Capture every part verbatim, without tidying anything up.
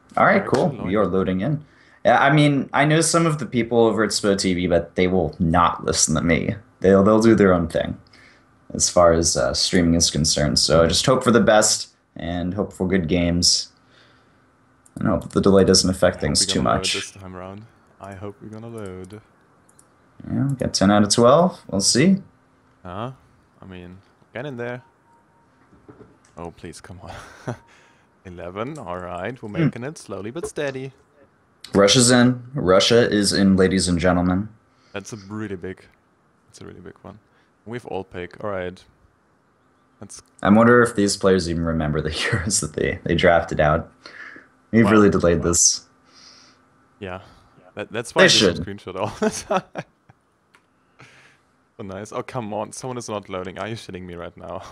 All right, Direction cool. You're loading. loading in. Yeah, I mean, I know some of the people over at Spo T V, but they will not listen to me. They'll they'll do their own thing as far as uh, streaming is concerned. So I just hope for the best and hope for good games and hope the delay doesn't I affect hope things we're too gonna load this much. time around. I hope we're gonna load. Yeah, we got ten out of twelve. We'll see. Huh? I mean, get in there. Oh, please, come on. eleven, alright, we're Hmm. making it slowly but steady. Russia's in. Russia is in, ladies and gentlemen. That's a really big, that's a really big one. We've all pick, alright. That's, I wonder if these players even remember the heroes that they, they drafted out. We've well, really delayed this. yeah. That, that's why They I didn't should. screenshot all the time. So nice. Oh, come on, someone is not loading. Are you shitting me right now?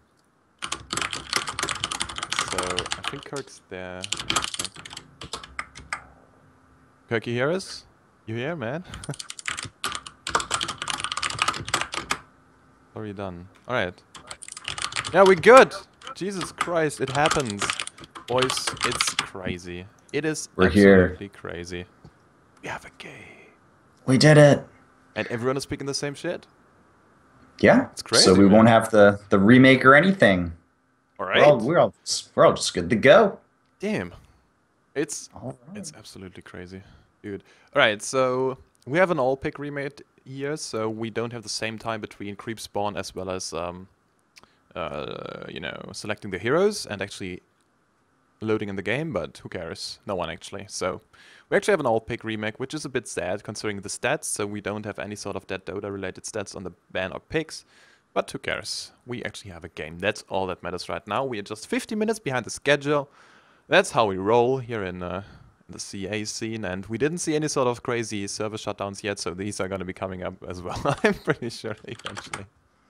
So, I think Kirk's there. Kirk, you hear us? You here, man? Already done. Alright. Yeah, we're good! Jesus Christ, it happens. Boys, it's crazy. It is We're here. absolutely crazy. We have a game. We did it. And everyone is speaking the same shit? Yeah. It's So crazy, we won't man. have the the remake or anything. We're all Alright? we're all we're all just good to go. Damn. It's All right. it's absolutely crazy. Dude. Alright, so we have an all pick remake here, so we don't have the same time between creep spawn as well as um uh you know, selecting the heroes and actually loading in the game, but who cares? No one actually. So we actually have an all pick remake, which is a bit sad considering the stats, so we don't have any sort of dead Dota related stats on the ban or picks. But who cares? We actually have a game. That's all that matters right now. We are just fifty minutes behind the schedule. That's how we roll here in, uh, in the C A scene, and we didn't see any sort of crazy server shutdowns yet, so these are going to be coming up as well. I'm pretty sure eventually.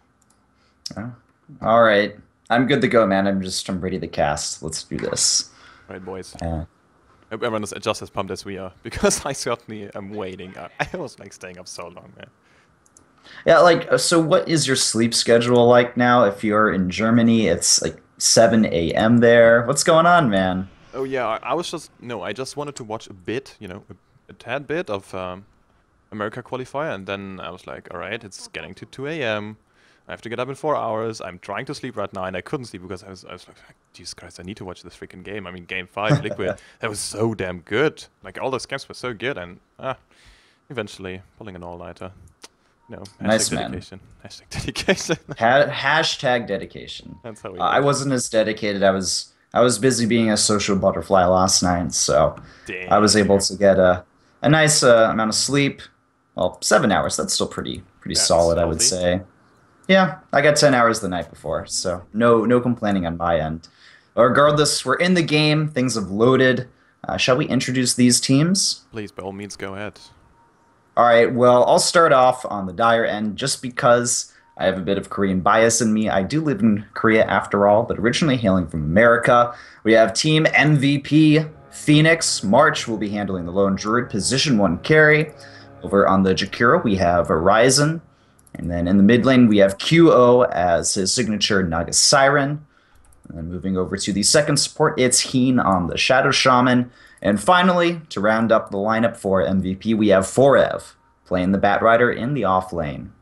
Oh, all right. I'm good to go, man. I'm just I'm ready to cast. Let's do this. Right, boys. Uh, Hope everyone is just as pumped as we are, because I certainly am waiting. I, I was like staying up so long, man. yeah, like uh, so what is your sleep schedule like now? If you're in Germany, it's like seven a m there. What's going on, man? Oh yeah, I, I was just no, I just wanted to watch a bit, you know, a, a tad bit of um, America qualifier, and then I was like, all right, it's getting to two a m. I have to get up in four hours. I'm trying to sleep right now, and I couldn't sleep because I was, I was like, Jesus Christ, I need to watch this freaking game. I mean, Game Five, Liquid, that was so damn good. Like all those games were so good, and ah, eventually pulling an all-nighter. No, hashtag Nice, man. dedication. Hashtag dedication. Ha hashtag dedication. That's how we Uh, I live. wasn't as dedicated. I was I was busy being a social butterfly last night, so I was able Damn. to get a a nice uh, amount of sleep. Well, seven hours. That's still pretty pretty That's solid, I would healthy. say. Yeah, I got ten hours the night before, so no no complaining on my end. Regardless, we're in the game. Things have loaded. Uh, shall we introduce these teams? Please, by all means, go ahead. All right, well, I'll start off on the dire end just because I have a bit of Korean bias in me. I do live in Korea after all, but originally hailing from America. We have Team M V P Phoenix. March will be handling the Lone Druid, position one carry. Over on the Jakiro, we have Horizon. And then in the mid lane, we have Q O as his signature Naga Siren. And then moving over to the second support, it's Heen on the Shadow Shaman. And finally, to round up the lineup for M V P, we have Forev playing the Bat Rider in the off lane.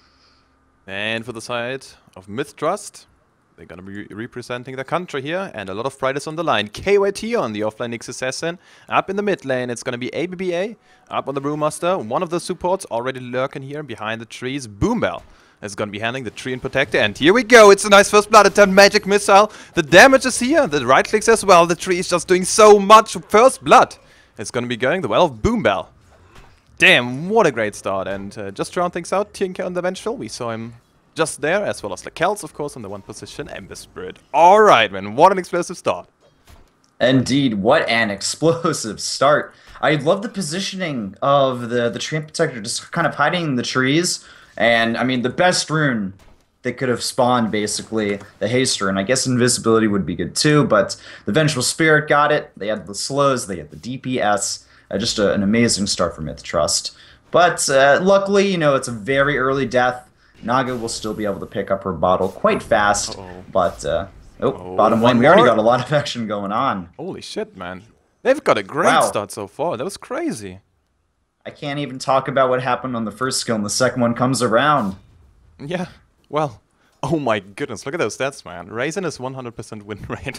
And for the side of MiTH.TrusT, they're gonna be representing the country here, and a lot of pride is on the line. K Y T on the offline Nyx Assassin. Up in the mid lane, it's gonna be A B B A. Up on the Brewmaster, one of the supports already lurking here behind the trees. Boombell is gonna be handling the tree and protector, and here we go. It's a nice first blood attempt, magic missile. The damage is here, the right clicks as well. The tree is just doing so much. First blood. It's gonna be going the well of Boombell. Damn, what a great start. And uh, just to round things out, Tinker on the Vengeful, we saw him just there, as well as Lakels, of course, on the one position, and the Spirit. Alright, man, what an explosive start. Indeed, what an explosive start. I love the positioning of the, the Treant Protector just kind of hiding in the trees. And, I mean, the best rune they could have spawned, basically, the Haste rune. I guess Invisibility would be good too, but the Vengeful Spirit got it. They had the slows, they had the D P S. Uh, just a, an amazing start for MiTH.TrusT. But uh, luckily, you know, it's a very early death. Naga will still be able to pick up her bottle quite fast. Uh-oh. But, uh, oh, Oh, bottom one lane, we already more. got a lot of action going on. Holy shit, man. They've got a great Wow. start so far. That was crazy. I can't even talk about what happened on the first skill and the second one comes around. Yeah, well, oh my goodness, look at those stats, man. Raisin is one hundred percent win rate.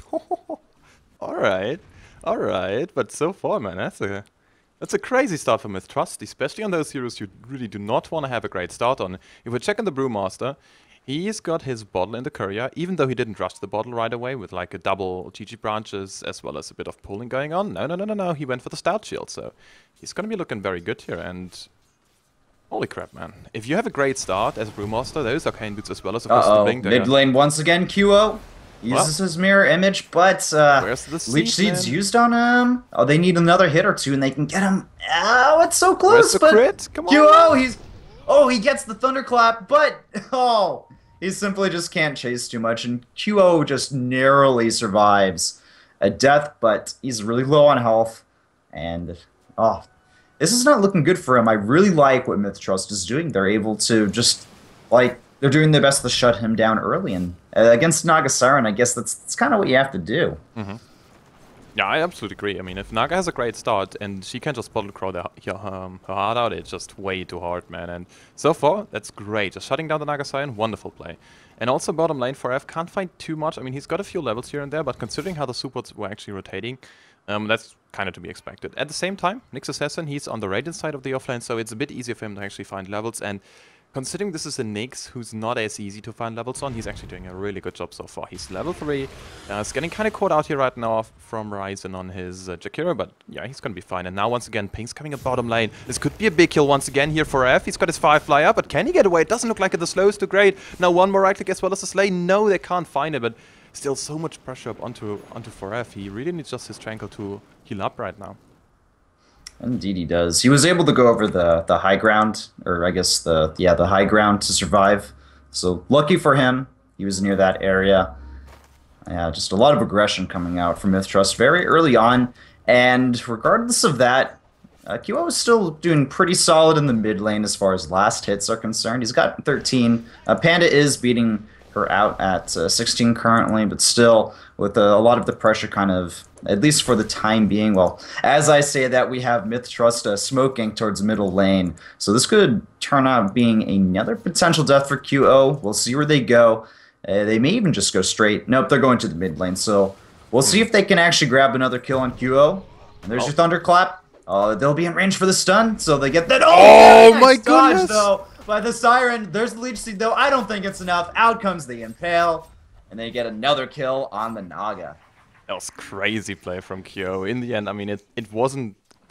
Alright, alright, but so far, man, that's a that's a crazy start for MiTH.TrusT, especially on those heroes you really do not want to have a great start on. If we check on the Brewmaster, he's got his bottle in the courier, even though he didn't rush the bottle right away with like a double G G branches as well as a bit of pulling going on. No, no, no, no, no, he went for the stout shield, so he's going to be looking very good here, and holy crap, man. If you have a great start as a Brewmaster, those arcane boots as well as of course the Uh-oh, blink mid lane once again, Q O. Uses well, his mirror image, but uh, where's the Leech seed, Seed's man? used on him. Oh, they need another hit or two, and they can get him. Oh, it's so close, Where's the but crit? Come on, Q O, man. he's... Oh, he gets the thunderclap, but... Oh, he simply just can't chase too much, and Q O just narrowly survives a death, but he's really low on health, and... Oh, this is not looking good for him. I really like what MiTH.TrusT is doing. They're able to just, like... They're doing their best to shut him down early, and uh, against Naga Siren, I guess that's, that's kind of what you have to do. Mm-hmm. Yeah, I absolutely agree. I mean, if Naga has a great start and she can just bottle crow the, her, um, her heart out, it's just way too hard, man. And so far, that's great. Just shutting down the Naga Siren, wonderful play. And also bottom lane for F can't find too much. I mean, he's got a few levels here and there, but considering how the supports were actually rotating, um, that's kind of to be expected. At the same time, Nyx Assassin, he's on the Radiant side of the offlane, so it's a bit easier for him to actually find levels. And considering this is a Nyx who's not as easy to find levels on, he's actually doing a really good job so far. He's level three, uh, is getting kind of caught out here right now from Ryzen on his uh, Jakiro, but yeah, he's going to be fine. And now once again, Pink's coming up bottom lane. This could be a big kill once again here for F. He's got his Firefly up, but can he get away? It doesn't look like it. The slow is too great. Now one more right click as well as the Slay. No, they can't find it, but still so much pressure up onto, onto four F. He really needs just his Tranquil to heal up right now. Indeed he does. He was able to go over the, the high ground, or I guess the, yeah, the high ground to survive. So lucky for him, he was near that area. Yeah, just a lot of aggression coming out from MiTH.TrusT very early on. And regardless of that, uh, Q O is still doing pretty solid in the mid lane as far as last hits are concerned. He's got thirteen. Uh, Panda is beating her out at uh, sixteen currently, but still with uh, a lot of the pressure kind of, at least for the time being. Well, as I say that, we have MiTH.TrusT uh, smoking towards middle lane. So this could turn out being another potential death for Q O. We'll see where they go. Uh, they may even just go straight. Nope, they're going to the mid lane. So we'll see if they can actually grab another kill on Q O. And there's Oh. your thunderclap. Uh, they'll be in range for the stun, so they get that. Oh, Oh nice my dodge, goodness! though, by the Siren. There's the Leech Seed, though. I don't think it's enough. Out comes the Impale, and they get another kill on the Naga. That was crazy play from Q O. In the end, I mean, it, it wasn't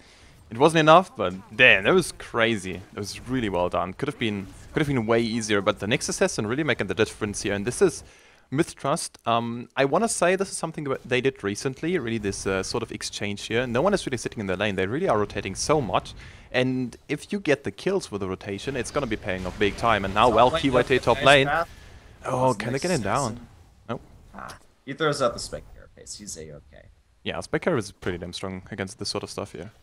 it wasn't enough, but damn, that was crazy. That was really well done. Could have been could have been way easier, but the Nyx Assassin really making the difference here. And this is MiTH.TrusT. Um, I want to say this is something that they did recently. Really, this uh, sort of exchange here. No one is really sitting in the lane. They really are rotating so much. And if you get the kills with the rotation, it's gonna be paying off big time. And now, well, K Y T top lane. Oh, can they get it down? No. Ah, he throws out the Spectre pace. He's a-okay. Yeah, Spectre is pretty damn strong against this sort of stuff here.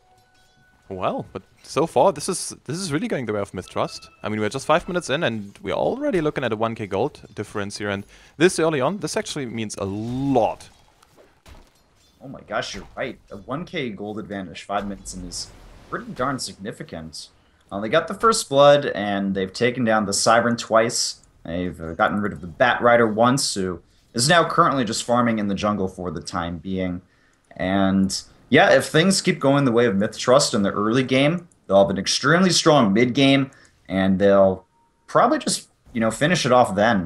Well, but so far, this is this is really going the way of MiTH.TrusT. I mean, we're just five minutes in, and we're already looking at a one K gold difference here. And this early on, this actually means a lot. Oh my gosh, you're right. A one K gold advantage, five minutes in, is pretty darn significant. Uh, they got the first blood, and they've taken down the Siren twice. They've uh, gotten rid of the Bat Rider once, who is now currently just farming in the jungle for the time being. And yeah, if things keep going the way of MiTH.TrusT in the early game, they'll have an extremely strong mid game, and they'll probably just, you know, finish it off then.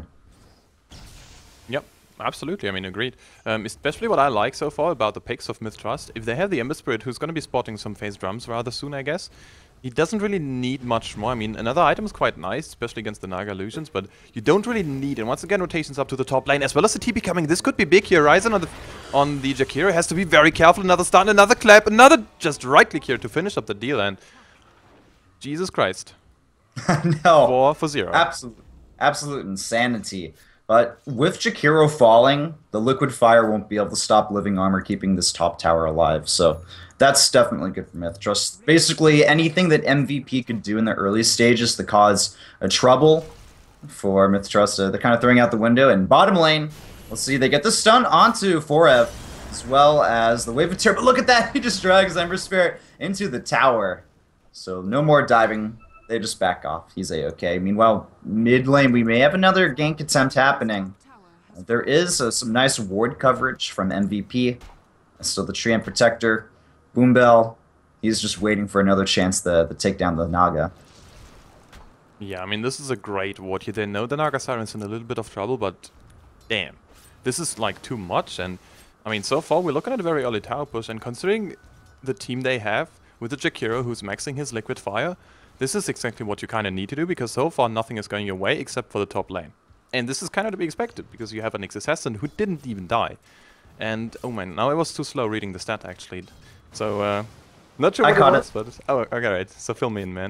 Yep, absolutely. I mean, agreed. Um, especially what I like so far about the picks of MiTH.TrusT. If they have the Ember Spirit, who's going to be spotting some phase drums rather soon, I guess, he doesn't really need much more. I mean, another item is quite nice, especially against the Naga illusions, but you don't really need. And once again, rotations up to the top lane, as well as the T P coming. This could be big here. Ryzen on the on the Jakiro has to be very careful. Another stun, another clap, another just right click here to finish up the deal. And Jesus Christ, No. four for zero. Absolute, absolute insanity. But with Jakiro falling, the Liquid Fire won't be able to stop Living Armor keeping this top tower alive. So that's definitely good for MiTH.TrusT. Basically, anything that M V P could do in the early stages to cause a trouble for MiTH.TrusT, uh, they're kind of throwing out the window. And bottom lane, let's see, they get the stun onto four F. as well as the Wave of Terror. But look at that! He just drags Ember Spirit into the tower. So no more diving. They just back off. He's A-okay. Meanwhile, mid lane, we may have another gank attempt happening. There is uh, some nice ward coverage from M V P. Still the Treant Protector. Boombell, he's just waiting for another chance to, to take down the Naga. Yeah, I mean, this is a great ward here. They know the Naga Siren's in a little bit of trouble, but damn. This is like too much, and I mean, so far we're looking at a very early tower push, and considering the team they have with the Jakiro who's maxing his Liquid Fire, this is exactly what you kind of need to do, because so far nothing is going your way except for the top lane. And this is kind of to be expected, because you have an Nyx Assassin who didn't even die. And, oh man, now I was too slow reading the stat actually. So, uh, not sure what I caught it was, it. but... Oh, okay, right. So fill me in, man.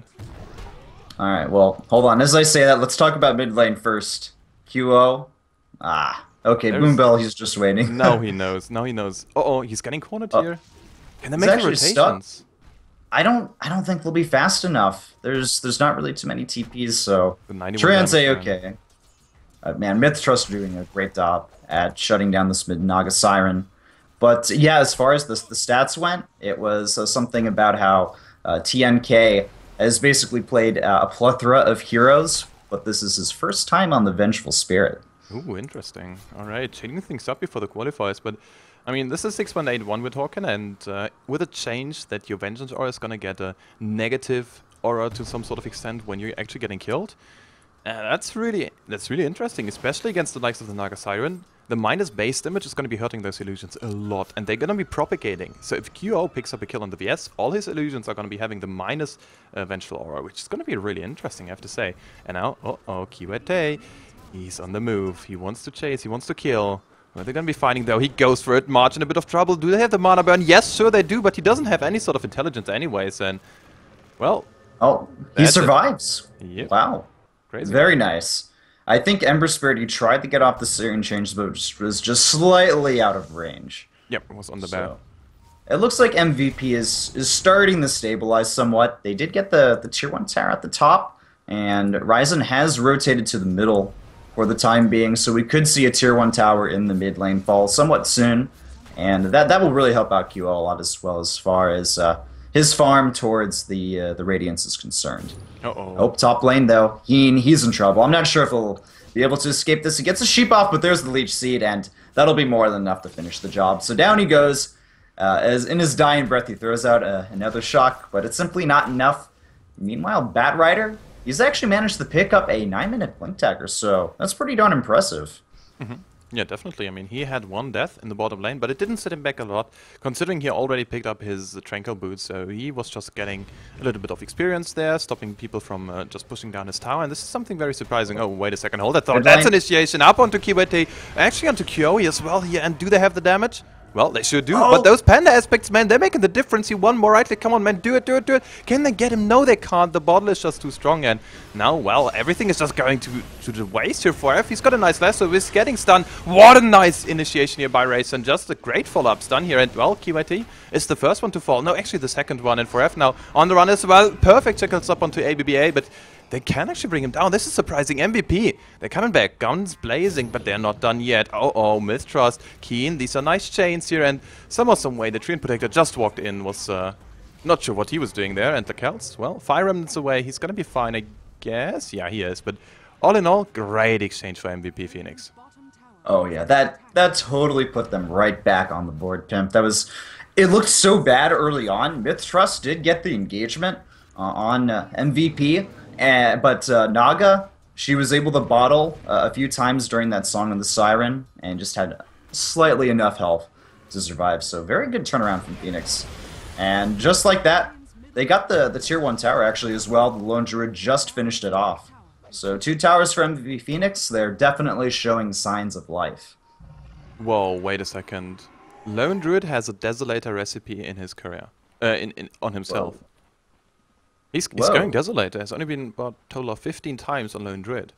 Alright, well, hold on. As I say that, let's talk about mid lane first. Q O. Ah, okay, There's... Boombell, he's just waiting. Now he knows. Now he knows. Uh oh, he's getting cornered Oh. here. Can they He's make the actually rotations? stuck. I don't I don't think they'll be fast enough. There's there's not really too many T Ps, so The ninety-one Trans damage, A-okay. Uh, man, MiTH.TrusT doing a great job at shutting down this mid Naga Siren. But yeah, as far as the, the stats went, it was uh, something about how uh, T N K has basically played uh, a plethora of heroes, but this is his first time on the Vengeful Spirit. Ooh, interesting. Alright, changing things up before the qualifiers, but I mean, this is six point eight one we're talking, and uh, with a change that your Vengeance aura is gonna get a negative aura to some sort of extent when you're actually getting killed. Uh, that's really that's really interesting, especially against the likes of the Naga Siren. The minus base damage is going to be hurting those illusions a lot, and they're going to be propagating. So if Q O picks up a kill on the V S, all his illusions are going to be having the minus uh, Vengeful Aura, which is going to be really interesting, I have to say. And now, uh-oh, Q A, he's on the move. He wants to chase, he wants to kill. Well, they're going to be fighting, though. He goes for it. March in a bit of trouble. Do they have the mana burn? Yes, sure they do, but he doesn't have any sort of intelligence anyways, and, well... Oh, he survives. Yep. Wow. Crazy. Very nice. I think Ember Spirit, he tried to get off the Syrian change, but was just slightly out of range. Yep, it was on the So, bear. it looks like M V P is is starting to stabilize somewhat. They did get the, the tier one tower at the top, and Ryzen has rotated to the middle for the time being, so we could see a tier one tower in the mid lane fall somewhat soon, and that, that will really help out Q O a lot as well as far as uh, his farm towards the uh, the Radiance is concerned. Uh-oh. Oh, top lane though. He, he's in trouble. I'm not sure if he'll be able to escape this. He gets a sheep off, but there's the Leech Seed, and that'll be more than enough to finish the job. So down he goes. Uh, as in his dying breath, he throws out uh, another shock, but it's simply not enough. Meanwhile, Bat Rider, he's actually managed to pick up a nine minute Blink Dagger, so that's pretty darn impressive. Mm-hmm. Yeah, definitely. I mean, he had one death in the bottom lane, but it didn't set him back a lot, considering he already picked up his uh, Tranquil Boots, so he was just getting a little bit of experience there, stopping people from uh, just pushing down his tower, and this is something very surprising. Oh, wait a second, hold that thought. That's initiation up onto Q A T, actually onto Q O E as well here, and do they have the damage? Well, they sure do, Oh. but those panda aspects, man, they're making the difference. You won more right click. Come on, man, do it, do it, do it. Can they get him? No, they can't. The bottle is just too strong, and now, well, everything is just going to, to the waste here for F. He's got a nice lasso, he's getting stunned. What a nice initiation here by Race, and just a great follow-up stun here, and, well, Q A T is the first one to fall. No, actually the second one, and for F now on the run as well. Perfect checkles up onto A B B A, but they can actually bring him down. This is surprising. M V P, they're coming back. Guns blazing, but they're not done yet. Oh, oh, MiTH.TrusT, Keen. These are nice chains here, and somehow, some way, the Treant Protector just walked in. Was uh, not sure what he was doing there. And the Celts, well, Fire Remnants away. He's gonna be fine, I guess. Yeah, he is. But all in all, great exchange for M V P Phoenix. Oh yeah, that that totally put them right back on the board, Pimp. That was, it looked so bad early on. MiTH.TrusT did get the engagement uh, on uh, M V P. Uh, but uh, Naga, she was able to bottle uh, a few times during that Song of the Siren and just had slightly enough health to survive. So very good turnaround from Phoenix. And just like that, they got the, the tier one tower actually as well. The Lone Druid just finished it off. So two towers for M V P Phoenix. They're definitely showing signs of life. Whoa, wait a second. Lone Druid has a Desolator recipe in his career. Uh, in, in, on himself. Whoa. He's, he's Whoa. going Desolator. It's only been about a total of fifteen times on Lone Druid.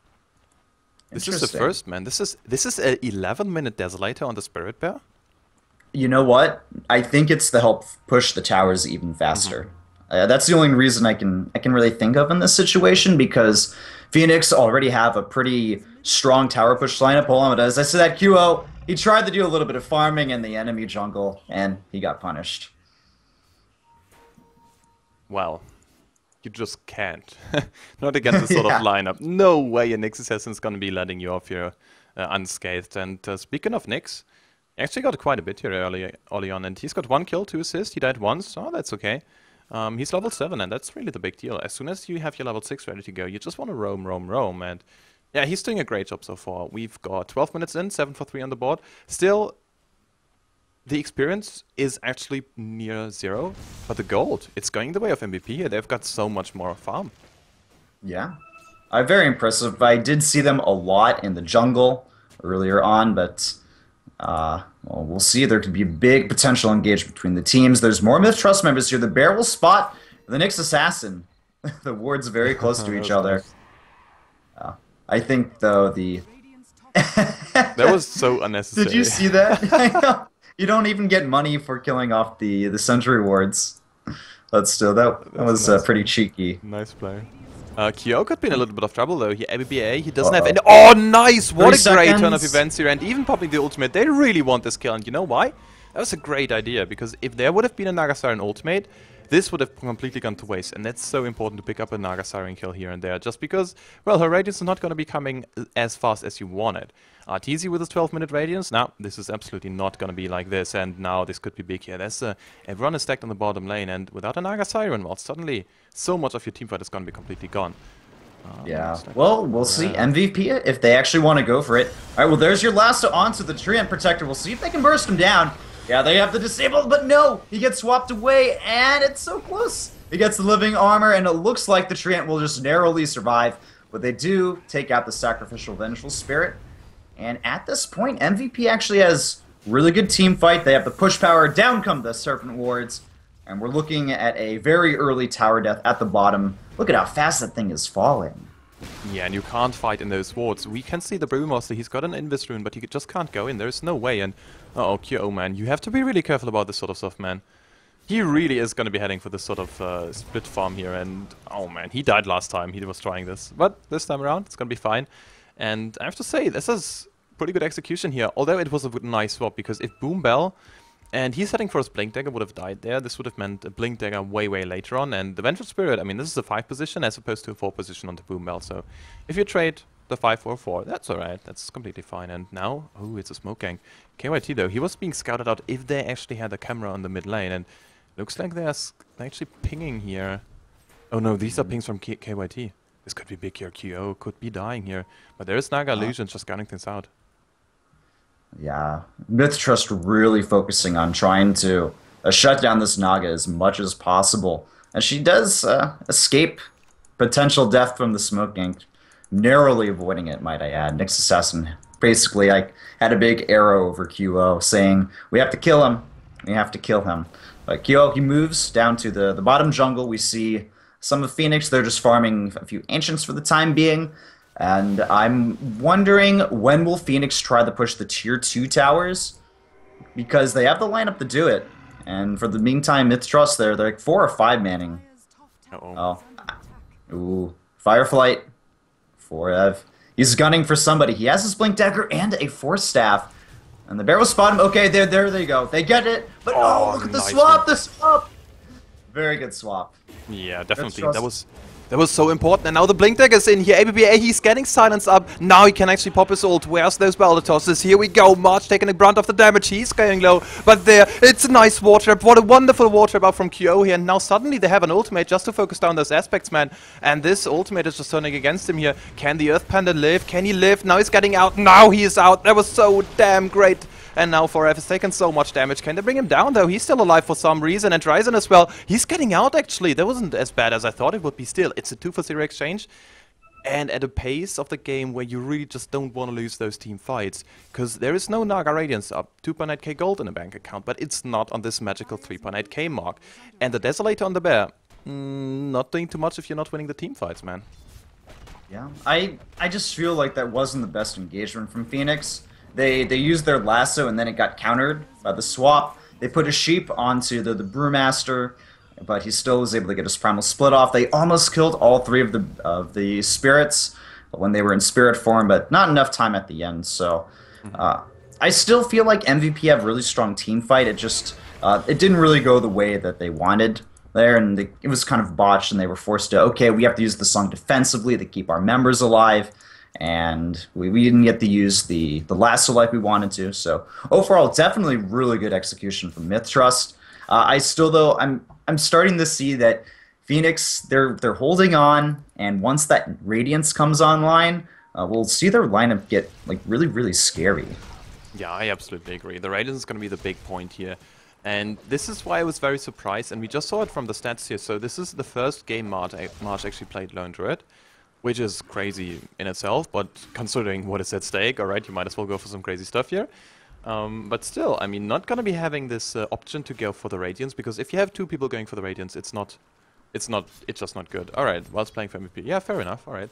This is the first, man. This is this is a eleven minute Desolator on the Spirit Bear? You know what? I think it's to help push the towers even faster. Mm-hmm. uh, that's the only reason I can I can really think of in this situation, because Phoenix already have a pretty strong tower push lineup. Hold on, but as I said, that Q O, he tried to do a little bit of farming in the enemy jungle, and he got punished. Well, you just can't. Not against this sort of Yeah. lineup. No way a Nyx assassin's gonna be letting you off here uh, unscathed. And uh, speaking of Nyx, he actually got quite a bit here early, early on, and he's got one kill, two assists. He died once. Oh, that's okay. Um, he's level seven, and that's really the big deal. As soon as you have your level six ready to go, you just want to roam, roam, roam. And yeah, he's doing a great job so far. We've got twelve minutes in, seven for three on the board. Still, the experience is actually near zero, but the gold, it's going the way of M V P here. They've got so much more farm. Yeah. Uh, very impressive. I did see them a lot in the jungle earlier on, but uh, well, we'll see. There could be a big potential engagement between the teams. There's more MiTH.TrusT members here. The bear will spot the Nyx assassin. The wards very close to That each was other. nice. Uh, I think, though, the... That was so unnecessary. Did you see that? I know. You don't even get money for killing off the, the sentry wards. But still, that, that That's was nice. uh, pretty cheeky. Nice play. Uh, Kyo could be in a little bit of trouble though. He A B B A, he doesn't Uh-oh. have any. Oh, nice! What Three a great turn of seconds. events here, and even popping the ultimate. They really want this kill, and you know why? That was a great idea, because if there would have been a Nagasarian ultimate, this would have completely gone to waste, and that's so important to pick up a Nagasarian kill here and there, just because, well, her radiance is not going to be coming as fast as you want it. Uh, T Z with his twelve minute radiance, now this is absolutely not going to be like this, and now this could be big here. There's uh, everyone is stacked on the bottom lane, and without a Nagasarian, well, suddenly so much of your teamfight is going to be completely gone. Uh, Yeah. looks like- Well, we'll see. Yeah. M V P it if they actually want to go for it. All right. Well, there's your last onto the Treant Protector. We'll see if they can burst him down. Yeah, they have the disabled, but no, he gets swapped away, and it's so close. He gets the living armor, and it looks like the Treant will just narrowly survive. But they do take out the sacrificial vengeful spirit. And at this point, M V P actually has really good team fight. They have the push power. Down come the Serpent Wards. And we're looking at a very early tower death at the bottom. Look at how fast that thing is falling. Yeah, and you can't fight in those wards. We can see the Brewmaster, he's got an Invis rune, but he just can't go in. There's no way, and uh-oh, Kyo, man, you have to be really careful about this sort of stuff, man. He really is going to be heading for this sort of uh, split farm here, and oh man, he died last time he was trying this. But this time around, it's going to be fine. And I have to say, this is pretty good execution here, although it was a nice swap, because if Boom Bell and he's heading for his Blink Dagger would have died there, this would have meant a Blink Dagger way, way later on. And the Vengeful Spirit, I mean, this is a five position as opposed to a four position on the Boom Bell. So if you trade the five four four, that's alright, that's completely fine. And now, oh, it's a Smoke Gang. K Y T though, he was being scouted out if they actually had a camera on the mid lane. And looks like they're actually pinging here. Oh no, these are pings from K KYT. This could be big here, Q O could be dying here. But there is Naga Illusion just gunning things out. Yeah, MiTH.TrusT really focusing on trying to uh, shut down this Naga as much as possible. And she does uh, escape potential death from the Smoke Gang, narrowly avoiding it, might I add. Nyx Assassin basically like had a big arrow over Q O, saying, we have to kill him, we have to kill him. But Q O, he moves down to the, the bottom jungle. We see some of Phoenix, they're just farming a few Ancients for the time being. And I'm wondering, when will Phoenix try to push the tier two towers? Because they have the lineup to do it. And for the meantime, MiTH.TrusT, they're, they're like four or five manning. Uh-oh. Oh. Ooh. Fireflight. Forev. He's gunning for somebody. He has his Blink Dagger and a Force Staff. And the bear will spot him. Okay, there, there they go. They get it. But oh, Oh, look at the nice swap, one. the swap. Very good swap. Yeah, definitely. trust- That was that was so important. And now the Blink Dagger's in here. A B B A, he's getting silenced up. Now he can actually pop his ult. Where's those Battle Tosses? Here we go. March taking the brunt of the damage. He's going low. But there, it's a nice war trap. What a wonderful war trap out from Q O here. And now suddenly they have an ultimate just to focus down those aspects, man. And this ultimate is just turning against him here. Can the Earth Panda live? Can he live? Now he's getting out. Now he is out. That was so damn great. And now Forever has taken so much damage. Can they bring him down though? He's still alive for some reason. And Ryzen as well. He's getting out actually. That wasn't as bad as I thought it would be still. It's a two for zero exchange. And at a pace of the game where you really just don't want to lose those team fights. Because there is no Naga Radiance up. two point eight K gold in a bank account. But it's not on this magical three point eight K mark. And the Desolator on the bear. Mm, not doing too much if you're not winning the team fights, man. Yeah, I I just feel like that wasn't the best engagement from Phoenix. They they used their lasso and then it got countered by the swap. They put a sheep onto the, the Brewmaster, but he still was able to get his primal split off. They almost killed all three of the of the spirits when they were in spirit form, but not enough time at the end. So uh, I still feel like M V P have really strong team fight. It just uh, it didn't really go the way that they wanted there, and they, it was kind of botched. And they were forced to okay, we have to use the song defensively to keep our members alive, and we, we didn't get to use the the lasso like we wanted to. So overall, definitely really good execution from MiTH.TrusT. Uh, I still though I'm I'm starting to see that Phoenix they're they're holding on, and once that Radiance comes online, uh, we'll see their lineup get like really really scary. Yeah, I absolutely agree. The Radiance is going to be the big point here. And this is why I was very surprised, and we just saw it from the stats here. So this is the first game March, March actually played Lone Druid, which is crazy in itself, but considering what is at stake, alright, you might as well go for some crazy stuff here. Um, but still, I mean, not going to be having this uh, option to go for the Radiance, because if you have two people going for the Radiance, it's not, it's not, it's just not good. Alright, whilst playing for M V P. Yeah, fair enough, alright.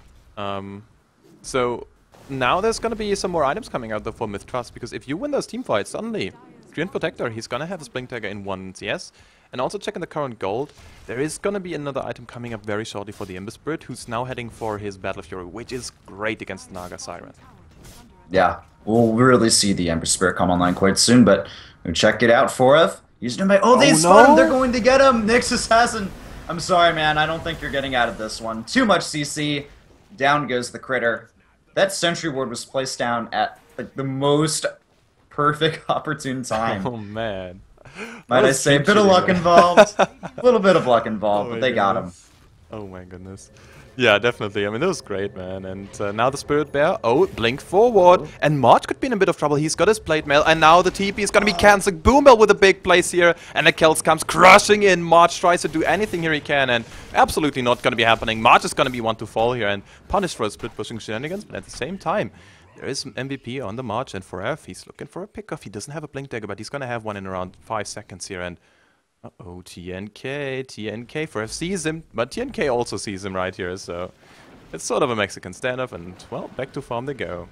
Um, so... Now there's gonna be some more items coming out though for MiTH.TrusT, because if you win those team fights, suddenly Treant Protector, he's gonna have his Blink Dagger in one C S. And also checking the current gold, there is gonna be another item coming up very shortly for the Ember Spirit, who's now heading for his Battle Fury, which is great against the Naga Siren. Yeah, we'll really see the Ember Spirit come online quite soon, but check it out for us. He's doing by oh they Oh, spot him, no? they're going to get him. Nyx Assassin. I'm sorry, man. I don't think you're getting out of this one. Too much C C. Down goes the critter. That Sentry Ward was placed down at like the most perfect opportune time. Oh man. Might I say, a bit of luck involved. A little bit of luck involved, Oh but my they got him. goodness. Oh my goodness. Yeah, definitely. I mean, that was great, man. And uh, now the Spirit Bear. Oh, blink forward. Oh. And March could be in a bit of trouble. He's got his Plate Mail. And now the T P is going to be cancelled. Boombell with a big place here. And the Kells comes crushing in. March tries to do anything here he can. And absolutely not going to be happening. March is going to be one to fall here and punished for his split pushing shenanigans. But at the same time, there is M V P on the March. And for F, he's looking for a pickoff. He doesn't have a Blink Dagger, but he's going to have one in around five seconds here. And uh-oh, T N K. T N K for F sees him. But T N K also sees him right here, so... It's sort of a Mexican standoff, and, well, back to farm they go.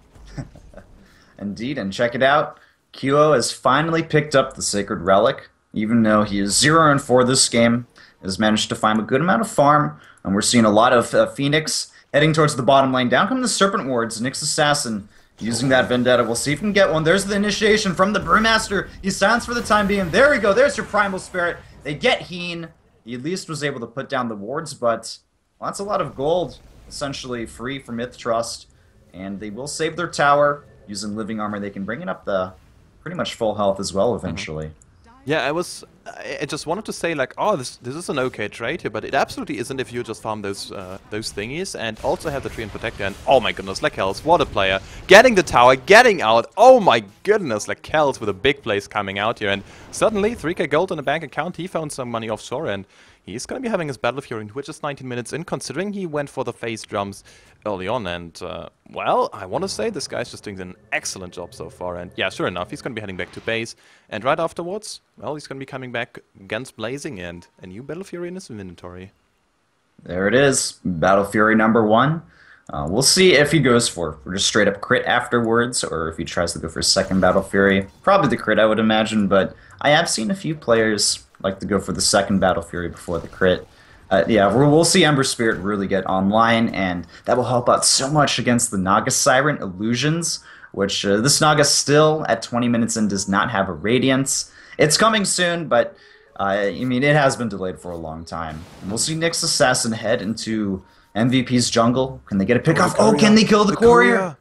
Indeed, and check it out. Q O has finally picked up the Sacred Relic. Even though he is zero and four this game, has managed to find a good amount of farm, and we're seeing a lot of uh, Phoenix heading towards the bottom lane. Down come the Serpent Wards, Nyx Assassin using that Vendetta. We'll see if we can get one. There's the initiation from the Brewmaster. He's silenced for the time being. There we go. There's your Primal Spirit. They get Heen. He at least was able to put down the wards, but well, that's a lot of gold. Essentially free for MiTH.TrusT, and they will save their tower using living armor. They can bring it up the pretty much full health as well eventually. Mm-hmm. Yeah, I was. I just wanted to say like, oh, this this is an okay trade here, but it absolutely isn't if you just farm those uh, those thingies and also have the Treant Protector. And oh my goodness, Lekels, what a player! Getting the tower, getting out. Oh my goodness, Lekels with a big place coming out here, and suddenly three K gold in the bank account. He found some money offshore, and he's going to be having his Battle Fury in which is nineteen minutes in, considering he went for the phase drums early on. And, uh, well, I want to say this guy's just doing an excellent job so far. And, yeah, sure enough, he's going to be heading back to base. And right afterwards, well, he's going to be coming back, guns blazing, and a new Battle Fury in his inventory. There it is. Battle Fury number one. Uh, we'll see if he goes for, for just straight up crit afterwards, or if he tries to go for a second Battle Fury. Probably the crit, I would imagine, but I have seen a few players like to go for the second Battle Fury before the crit. Uh, yeah, we'll, we'll see Ember Spirit really get online, and that will help out so much against the Naga Siren Illusions, which uh, this Naga still, at twenty minutes in, does not have a Radiance. It's coming soon, but uh, I mean, it has been delayed for a long time. And we'll see Nyx Assassin head into M V P's jungle. Can they get a pick off? Oh, can they kill the, the courier? courier?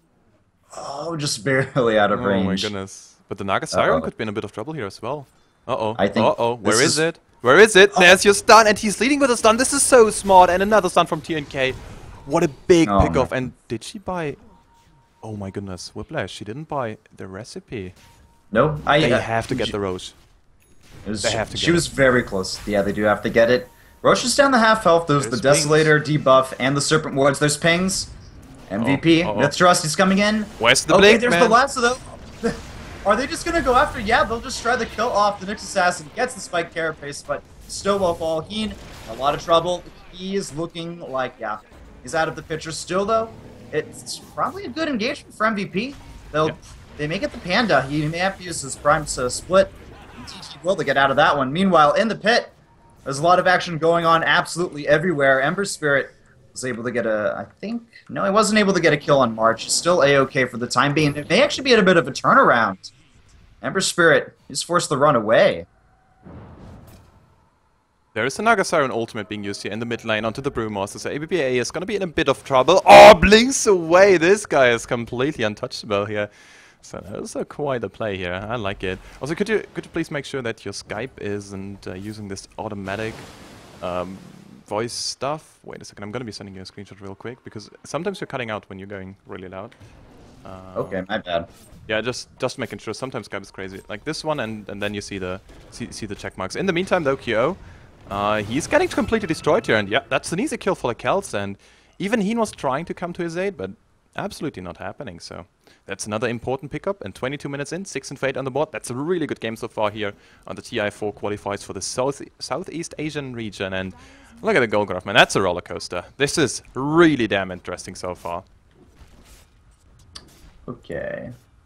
Oh, just barely out of oh range. Oh my goodness. But the Naga Siren uh -oh. could be in a bit of trouble here as well. Uh-oh. I think Uh-oh. Where is, is it? Where is it? Oh. There's your stun, and he's leading with a stun. This is so smart. And another stun from T N K. What a big oh, pick-off. No. And did she buy... Oh my goodness. Whiplash, she didn't buy the recipe. No, I... They uh, have to get she, the Roche. Was, they have to get She it. was very close. Yeah, they do have to get it. Roche is down the half health. There's, There's the Desolator debuff and the Serpent Wards. There's pings. M V P. Oh, oh, oh. MiTH.TrusT is coming in. Where's the okay, blink, there's man? the last of them. Are they just going to go after? Yeah, they'll just try to kill off the Nyx Assassin. Gets the Spike Carapace, but still will fall. Heen, a lot of trouble. He is looking like, yeah, he's out of the picture still, though. It's probably a good engagement for M V P. They'll, yeah. They may get the Panda. He may have to use his Prime to split. And T T will to get out of that one. Meanwhile, in the pit, there's a lot of action going on absolutely everywhere. Ember Spirit Was able to get a, I think, no, he wasn't able to get a kill on March. He's still A-okay for the time being. It may actually be at a bit of a turnaround. Ember Spirit is forced to run away. There is a Naga Siren ultimate being used here in the mid lane onto the Brewmaster, so A B B A is gonna be in a bit of trouble. Oh, blinks away! This guy is completely untouchable here. So that was a quite a play here. I like it. Also, could you could you please make sure that your Skype isn't uh, using this automatic um, voice stuff? Wait a second, I'm gonna be sending you a screenshot real quick because sometimes you're cutting out when you're going really loud. Um, Okay, my bad. Yeah, just just making sure. Sometimes Skype is crazy, like this one, and and then you see the see see the check marks. In the meantime, though, Q O, uh, he's getting completely destroyed here, and yeah, that's an easy kill for the Celts, and even he was trying to come to his aid, but absolutely not happening. So that's another important pickup, and twenty-two minutes in, six and eight on the board. That's a really good game so far here on the T I four qualifiers for the South Southeast Asian region, and look at the goal graph, man. That's a roller coaster. This is really damn interesting so far. Okay.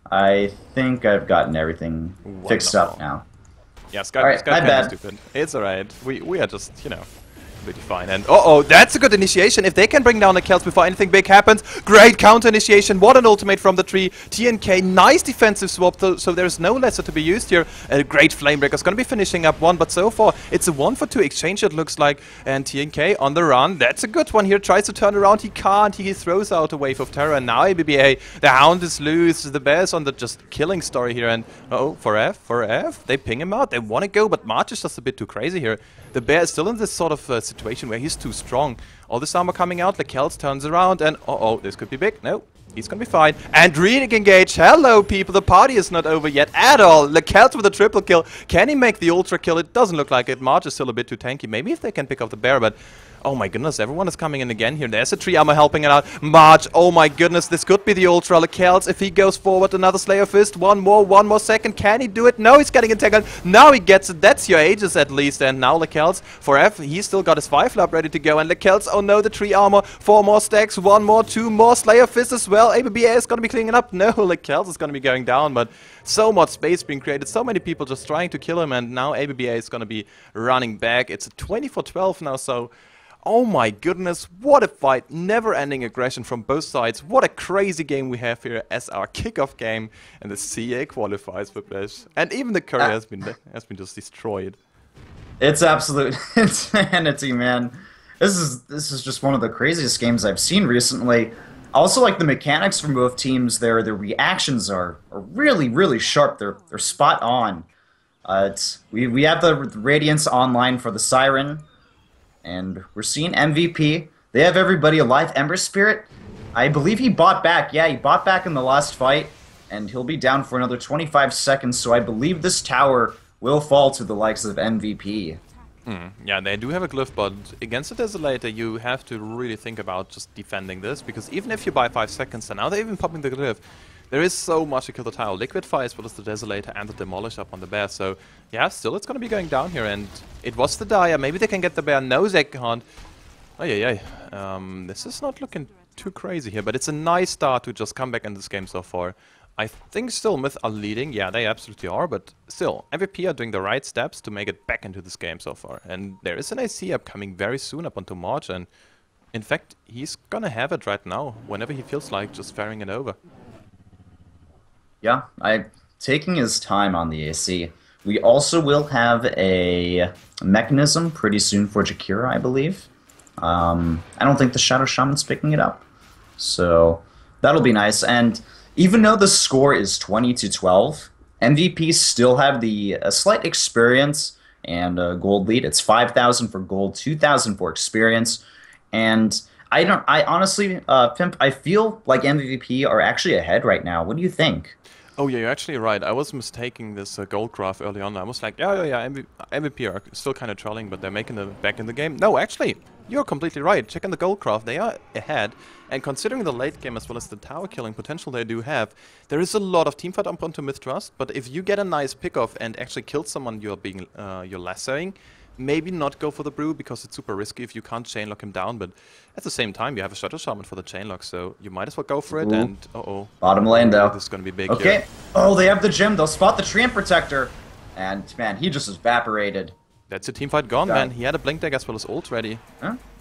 I think I've gotten everything Wonderful. fixed up now. Yeah, Skype, All right, Skype my kinda bad. stupid. It's alright. We we are just, you know, completely fine. And uh oh, that's a good initiation. If they can bring down the Celts before anything big happens, great counter initiation. What an ultimate from the tree. T N K, nice defensive swap, so, so there's no lesser to be used here. A great Flamebreaker is going to be finishing up one, but so far it's a one for two exchange, it looks like. And T N K on the run. That's a good one here. Tries to turn around. He can't. He throws out a wave of terror. And now A B B A, the Hound is loose. The Bear's on the just killing story here. And uh oh, for F, for F. They ping him out. They want to go, but March is just a bit too crazy here. The Bear is still in this sort of uh, situation where he's too strong. All this armor coming out, the Celts turns around, and uh-oh, this could be big. No, he's gonna be fine. And Runic engage. Hello, people. The party is not over yet at all. The Celts with a triple kill. Can he make the ultra kill? It doesn't look like it. March is still a bit too tanky. Maybe if they can pick up the Bear, but oh my goodness, everyone is coming in again here. There's a tree armor helping it out. March, oh my goodness, this could be the ultra. The Celts, if he goes forward, another Slayer Fist. One more, one more second. Can he do it? No, he's getting entangled. Now he gets it. That's your Aegis at least. And now the Celts, for F, he's still got his five lap ready to go. And the Celts, oh no, the tree armor. Four more stacks, one more, two more Slayer Fist as well. A B B A is going to be cleaning up. No, the Celts is going to be going down, but so much space being created. So many people just trying to kill him. And now A B B A is going to be running back. It's a twenty-four twelve now, so oh my goodness, what a fight. Never-ending aggression from both sides. What a crazy game we have here as our kickoff game. And the C A qualifies for Blash. And even the curry uh, has been has been just destroyed. It's absolute insanity, man. This is this is just one of the craziest games I've seen recently. I also like the mechanics from both teams there. Their reactions are, are really, really sharp. They're they're spot on. Uh, it's, we, we have the Radiance online for the Siren. And we're seeing M V P. They have everybody alive. Ember Spirit, I believe he bought back. Yeah, he bought back in the last fight. And he'll be down for another twenty-five seconds. So I believe this tower will fall to the likes of M V P. Hmm. Yeah, they do have a glyph, but against the Desolator, you have to really think about just defending this. Because even if you buy five seconds, and now they're even popping the glyph, there is so much to kill the tower. Liquid Fire as well as the Desolator and the Demolish up on the Bear. So, yeah, still it's going to be going down here. And it was the Dire. Maybe they can get the Bear. No, they can't. Oh, yeah, yeah. Um, this is not looking too crazy here. But it's a nice start to just come back in this game so far. I think still Myth are leading. Yeah, they absolutely are. But still, M V P are doing the right steps to make it back into this game so far. And there is an A C upcoming very soon up onto March. And in fact, he's going to have it right now. Whenever he feels like just firing it over. Yeah, I taking his time on the A C. We also will have a mechanism pretty soon for Jakira, I believe. Um, I don't think the Shadow Shaman's picking it up. So that'll be nice. And even though the score is twenty to twelve, M V P still have the a slight experience and a gold lead. It's five thousand for gold, two thousand for experience. And I don't I honestly uh Pimp, I feel like M V P are actually ahead right now. What do you think? Oh yeah, you're actually right. I was mistaking this uh, gold graph early on. I was like, yeah, yeah, yeah, M V P are still kind of trolling, but they're making it back in the game. No, actually, you're completely right. Checking the gold graph, they are ahead. And considering the late game as well as the tower killing potential they do have, there is a lot of teamfight up onto MiTH.TrusT. But if you get a nice pickoff and actually kill someone you're being uh, you're lassoing, maybe not go for the brew because it's super risky if you can't chain lock him down. But at the same time, you have a Shadow Shaman for the chain lock, so you might as well go for it. Ooh. And uh oh, bottom lane though. This is gonna be big. Okay. Here. Oh, they have the gem. They'll spot the Treant Protector, and man, he just evaporated. That's a team fight gone, Got man. it. He had a blink deck as well as ult ready. Huh?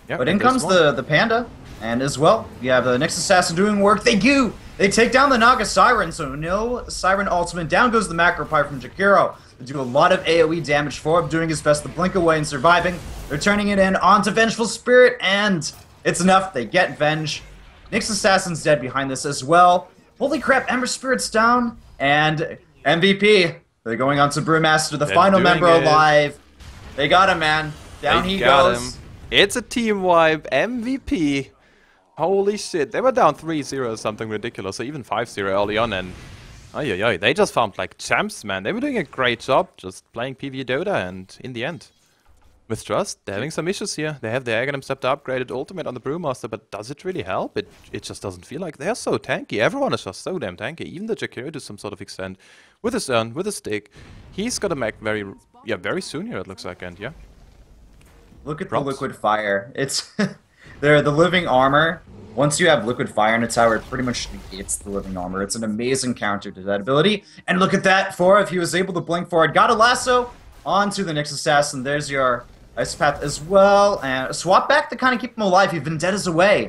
Yeah, But in and there's comes one. the, the Panda, and as well, you have the Nyx Assassin doing work. They do! They take down the Naga Siren, so no Siren ultimate. Down goes the Macro Pyre from Jakiro. They do a lot of AoE damage for him, doing his best to blink away and surviving. They're turning it in onto Vengeful Spirit, and it's enough. They get Venge. Nyx Assassin's dead behind this as well. Holy crap, Ember Spirit's down, and M V P. They're going on to Brewmaster, the They're final doing member it. alive. They got him, man. Down They he got goes. him. It's a team wipe. M V P. Holy shit. They were down three zero or something ridiculous, or even five zero early on, and ay, ay, ay, they just farmed like champs, man. They were doing a great job just playing PvE.Dota, and in the end, with Trust, they're having some issues here. They have the Aghanim Stepped upgraded ultimate on the Brewmaster, but does it really help? It it just doesn't feel like they're so tanky. Everyone is just so damn tanky. Even the Jakiro to some sort of extent. With his urn, with his stick. He's got a mech very, yeah, very soon here, it looks like, and yeah. Look at Props. the liquid fire. It's they're the living armor. Once you have liquid fire in a tower, it pretty much negates the living armor. It's an amazing counter to that ability. And look at that, four if he was able to blink forward. Got a lasso onto the Nyx Assassin. There's your Ice Path as well. And a swap back to kind of keep him alive. He's Vendettas away.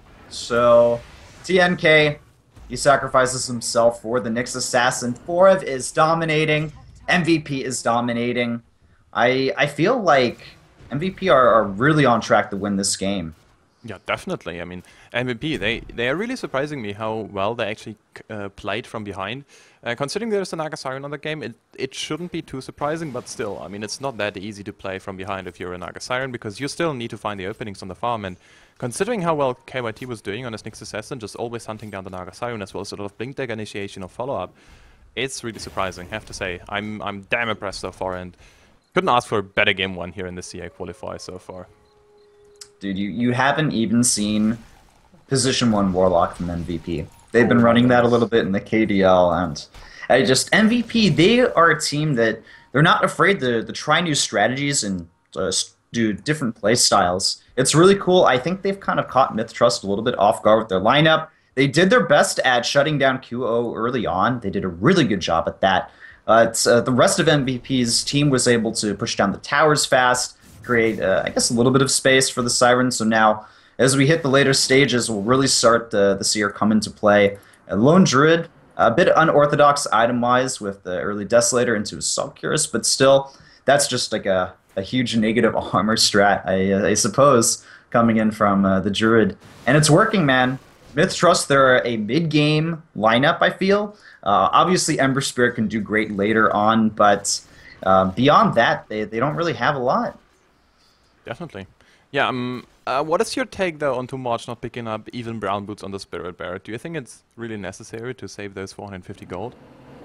So T N K, he sacrifices himself for the Nyx Assassin. Forev is dominating. M V P is dominating. I I feel like M V P are, are really on track to win this game. Yeah, definitely. I mean, M V P, they, they are really surprising me how well they actually uh, played from behind. Uh, considering there's a Naga Siren on the game, it, it shouldn't be too surprising, but still, I mean, it's not that easy to play from behind if you're a Naga Siren, because you still need to find the openings on the farm, and considering how well K Y T was doing on his Nyx Assassin, just always hunting down the Naga Siren, as well as a lot of Blink Dagger initiation or follow-up, it's really surprising, I have to say. I'm, I'm damn impressed so far, and couldn't ask for a better game one here in the C A qualifier so far. Dude, you, you haven't even seen Position one Warlock from M V P. They've been running that a little bit in the K D L, and I just, M V P, they are a team that they're not afraid to, to try new strategies and uh, do different play styles. It's really cool. I think they've kind of caught MiTH.TrusT a little bit off guard with their lineup. They did their best at shutting down Q O early on. They did a really good job at that. Uh, it's, uh, the rest of M V P's team was able to push down the towers fast, create, uh, I guess, a little bit of space for the Siren. So now, as we hit the later stages, we'll really start the, the Seer come into play. A Lone Druid, a bit unorthodox item-wise with the early Desolator into his Sulcurus, but still, that's just like a, a huge negative armor strat, I, I suppose, coming in from uh, the Druid. And it's working, man. MiTH.TrusT, they're a mid-game lineup, I feel. Uh, obviously, Ember Spirit can do great later on, but uh, beyond that, they, they don't really have a lot. Definitely. Yeah, um, uh, what is your take, though, onto March not picking up even brown boots on the Spirit Bearer? Do you think it's really necessary to save those four hundred fifty gold?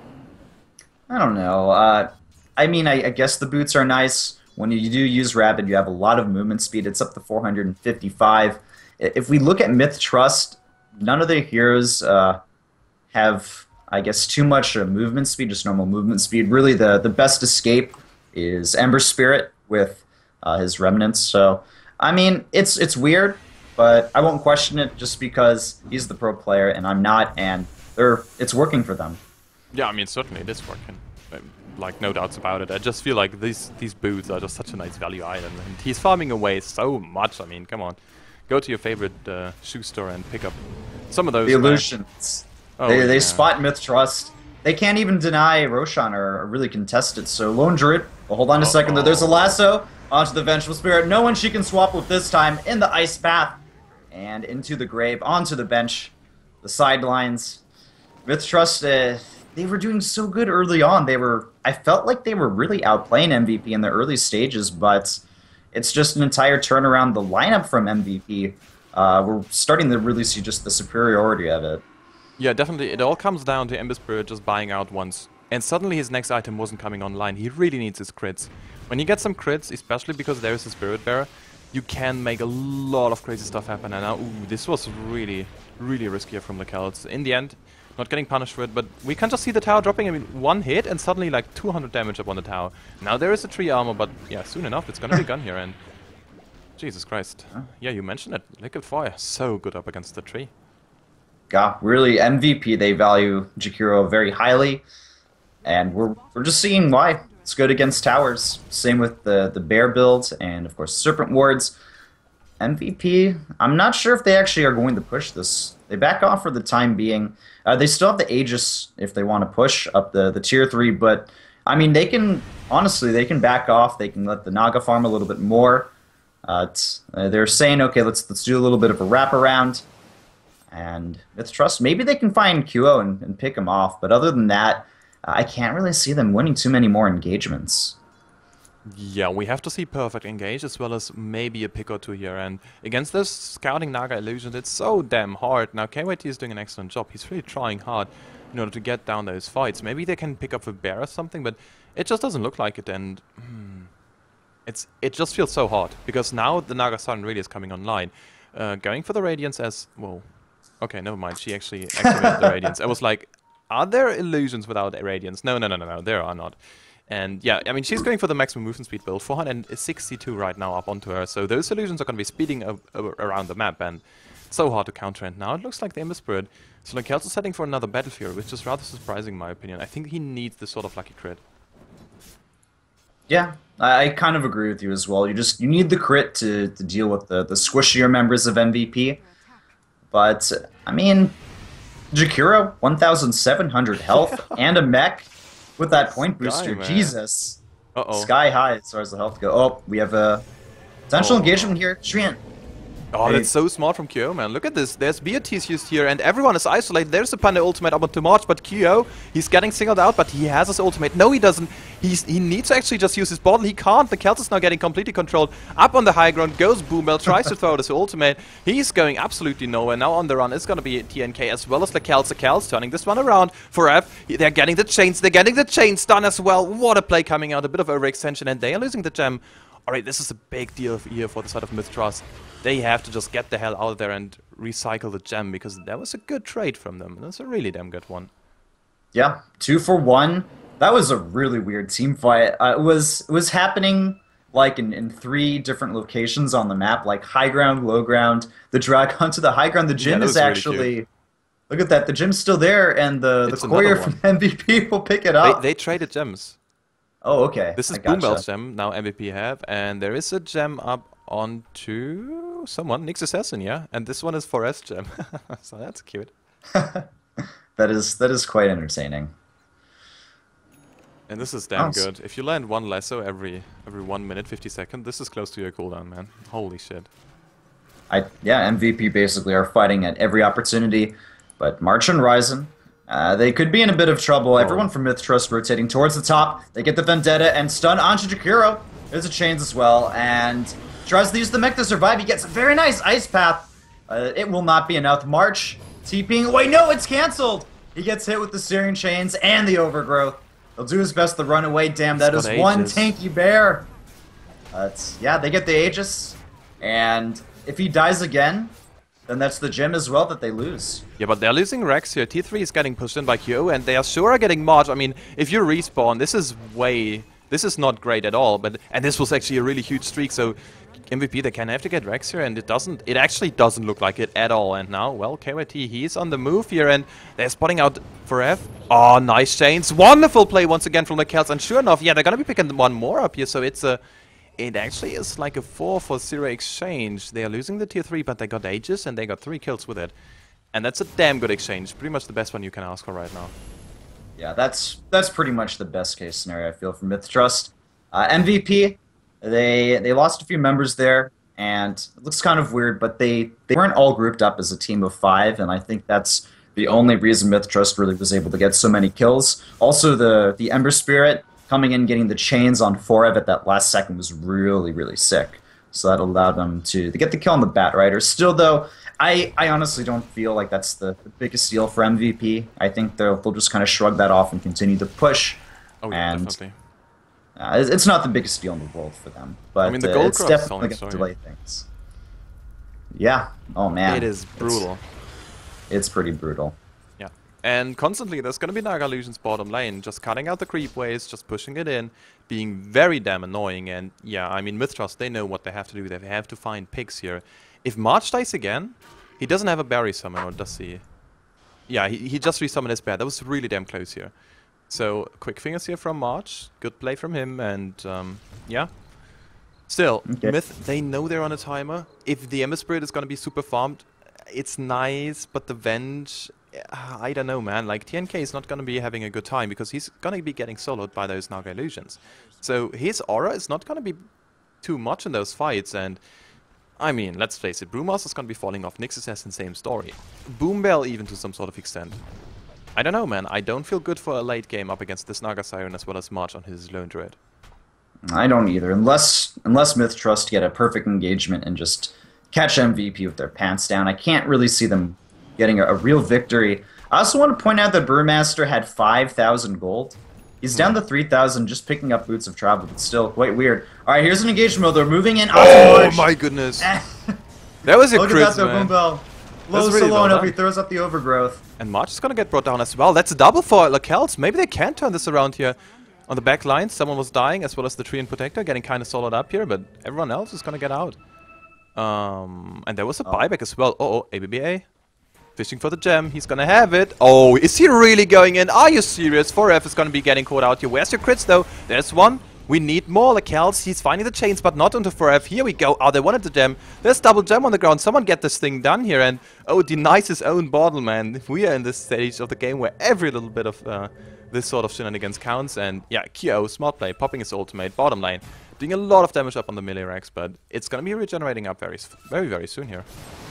I don't know. Uh, I mean, I, I guess the boots are nice. When you do use Rapid, you have a lot of movement speed. It's up to four hundred fifty-five. If we look at MiTH.TrusT, none of their heroes uh, have, I guess, too much uh, movement speed, just normal movement speed. Really, the, the best escape is Ember Spirit with uh, his Remnants. So, I mean, it's it's weird, but I won't question it just because he's the pro player and I'm not, and they're it's working for them. Yeah, I mean, certainly it is working. Like, no doubts about it. I just feel like these these boots are just such a nice value item, and he's farming away so much. I mean, come on. Go to your favorite uh, shoe store and pick up some of those. The illusions. Oh, they they yeah. spot MiTH.TrusT. They can't even deny Roshan or, or really contest it. So Lone Druid, well, hold on a second. Uh-oh. There's a lasso onto the Vengeful Spirit. No one she can swap with this time in the Ice Path. And into the grave, onto the bench, the sidelines. MiTH.TrusT, uh, they were doing so good early on. They were, I felt like they were really outplaying M V P in the early stages, but it's just an entire turnaround. The lineup from M V P, uh, we're starting to really see just the superiority of it. Yeah, definitely. It all comes down to Ember Spirit just buying out once. And suddenly his next item wasn't coming online. He really needs his crits. When he gets some crits, especially because there is a Spirit Bearer, you can make a lot of crazy stuff happen. And now, ooh, this was really, really riskier from the Celts. In the end, not getting punished for it, but we can just see the tower dropping. I mean, one hit and suddenly like two hundred damage up on the tower. Now there is a tree armor, but yeah, soon enough it's gonna be gone here. And Jesus Christ. Yeah, you mentioned it. Liquid Fire, so good up against the tree. Yeah, really, M V P, they value Jakiro very highly, and we're, we're just seeing why. It's good against towers. Same with the, the bear build, and of course Serpent Wards. M V P, I'm not sure if they actually are going to push this. They back off for the time being. Uh, they still have the Aegis if they want to push up the, the tier three, but I mean, they can, honestly, they can back off. They can let the Naga farm a little bit more. Uh, uh, they're saying, okay, let's let's do a little bit of a wraparound. And MiTH.TrusT, maybe they can find Q O and, and pick him off, but other than that, uh, I can't really see them winning too many more engagements. Yeah, we have to see perfect engage as well as maybe a pick or two here. And against this scouting Naga illusion, it's so damn hard. Now K Y T is doing an excellent job. He's really trying hard in order to get down those fights. Maybe they can pick up a bear or something, but it just doesn't look like it. And hmm, it's it just feels so hard because now the Naga Sun really is coming online. Uh, going for the Radiance as whoa. Okay, never mind. She actually activated the Radiance. I was like, are there illusions without a Radiance? No, no, no, no, no. There are not. And yeah, I mean, she's going for the maximum movement speed build, four hundred sixty-two right now up onto her, so those illusions are going to be speeding up, up around the map, and so hard to counter. And now it looks like the Ember Spirit. So Lakel's is heading for another Battlefield, which is rather surprising in my opinion. I think he needs this sort of lucky crit. Yeah, I, I kind of agree with you as well. You just you need the crit to, to deal with the, the squishier members of M V P. But, I mean, Jakiro, one thousand seven hundred health, and a mech. With that point booster, Sky, Jesus. Uh-oh. Sky high as far as the health go. Oh, we have a potential Oh. engagement here. Shrian. Oh, Hey. that's so smart from Q O, man. Look at this. There's B O Ts used here, and everyone is isolated. There's a Panda ultimate up onto March, but Q O, he's getting singled out, but he has his ultimate. No, he doesn't. He's, he needs to actually just use his bottle. He can't. The Kelt is now getting completely controlled. Up on the high ground goes Boombell, tries to throw out his ultimate. He's going absolutely nowhere. Now on the run is going to be T N K as well as the Kelt. The Kelt's turning this one around for F. They're getting the chains. They're getting the chains done as well. What a play coming out. A bit of overextension, and they are losing the gem. Alright, this is a big deal here for the side of MiTH.TrusT. They have to just get the hell out of there and recycle the gem, because that was a good trade from them. That's a really damn good one. Yeah, two for one. That was a really weird team fight. Uh, it was it was happening like in, in three different locations on the map, like high ground, low ground, the drag onto the high ground. The gym Yeah, is that was really actually cute. look at that. The gym's still there, and the It's the another courier one. from M V P will pick it They, up. they traded gems. Oh, okay. This is I gotcha. Boombell's gem, now M V P have, and there is a gem up onto someone, Nyx Assassin, yeah? And this one is Forest gem, so that's cute. That is that is quite entertaining. And this is damn Oh, s- good. If you land one lasso every every one minute, fifty seconds, this is close to your cooldown, man. Holy shit. I yeah, M V P basically are fighting at every opportunity, but March and Ryzen, uh, they could be in a bit of trouble. Everyone from MiTH.TrusT rotating towards the top. They get the Vendetta and stun onto Jakiro. There's a chains as well, and tries to use the mech to survive. He gets a very nice ice path. Uh, it will not be enough. March TPing. Wait, no, it's canceled. He gets hit with the Syrian chains and the overgrowth. He'll do his best to run away. Damn, that He's is got one Aegis. tanky bear. Uh, it's, yeah, they get the Aegis, and if he dies again, then that's the gem as well that they lose. Yeah, but they're losing Rex here. T three is getting pushed in by Q O, and they are sure are getting March. I mean, if you respawn, this is way... This is not great at all, but... And this was actually a really huge streak, so... M V P, they can have to get Rex here, and it doesn't... It actually doesn't look like it at all. And now, well, K Y T, he's on the move here, and they're spotting out for F. Oh, nice chains. Wonderful play once again from the Celts, and sure enough, yeah, they're gonna be picking one more up here, so it's a... It actually is like a four for zero exchange. They are losing the tier three, but they got Aegis and they got three kills with it. And that's a damn good exchange. Pretty much the best one you can ask for right now. Yeah, that's that's pretty much the best case scenario, I feel, for MiTH.TrusT. Uh, M V P, they they lost a few members there, and it looks kind of weird, but they, they weren't all grouped up as a team of five, and I think that's the only reason MiTH.TrusT really was able to get so many kills. Also, the, the Ember Spirit coming in, getting the chains on Forev at that last second was really, really sick. So that allowed them to, to get the kill on the Bat Rider. Still, though, I, I honestly don't feel like that's the, the biggest deal for M V P. I think they'll, they'll just kind of shrug that off and continue to push. Oh yeah, and, definitely. Uh, it's, it's not the biggest deal in the world for them. But I mean, the uh, gold it's cross is definitely telling going to story. delay things. Yeah. Oh, man. It is brutal. It's, it's pretty brutal. Yeah. And constantly there's gonna be Naga Illusions bottom lane, just cutting out the creep waves, just pushing it in, being very damn annoying. And yeah, I mean, MiTH.TrusT, they know what they have to do. They have to find picks here. If March dies again, he doesn't have a berry summon, or does he? Yeah, he, he just resummoned his bear. That was really damn close here. So, quick fingers here from March. Good play from him, and um, yeah. Still, Okay. Myth, they know they're on a timer. If the Ember Spirit is gonna be super farmed, it's nice, but the Venge, uh, I don't know, man. Like, T N K is not gonna be having a good time because he's gonna be getting soloed by those Naga Illusions. So his aura is not gonna be too much in those fights, and I mean, let's face it, Brewmaster's gonna be falling off. Nixus has the same story. Boombell even to some sort of extent. I don't know, man. I don't feel good for a late game up against this Naga Siren as well as March on his Lone Druid. I don't either, unless unless MiTH.TrusT get a perfect engagement and just catch M V P with their pants down. I can't really see them getting a, a real victory. I also want to point out that Brewmaster had five thousand gold. He's down to three thousand, just picking up Boots of Travel, but still quite weird. All right, here's an engagement mode. They're moving in. Oh my goodness! That was a Look crit, at that, man. Boombell. Low really solo, well and done. he throws up the overgrowth. And March is gonna get brought down as well. That's a double for Lacels. Maybe they can turn this around here. On the back line, someone was dying, as well as the Tree and Protector, getting kind of soloed up here, but everyone else is gonna get out. Um, and there was a Oh. buyback as well. Uh oh, A B B A. Fishing for the gem. He's gonna have it. Oh, is he really going in? Are you serious? four F is gonna be getting caught out here. Where's your crits, though? There's one. We need more. Lacels, he's finding the chains, but not onto four F. Here we go. Oh, they wanted the gem. There's double gem on the ground. Someone get this thing done here. And, oh, denies his own bottle, man. If we are in this stage of the game where every little bit of uh, this sort of shenanigans counts. And, yeah, Kyo, smart play, popping his ultimate, bottom lane. Doing a lot of damage up on the melee racks, but it's gonna be regenerating up very, very, very soon here.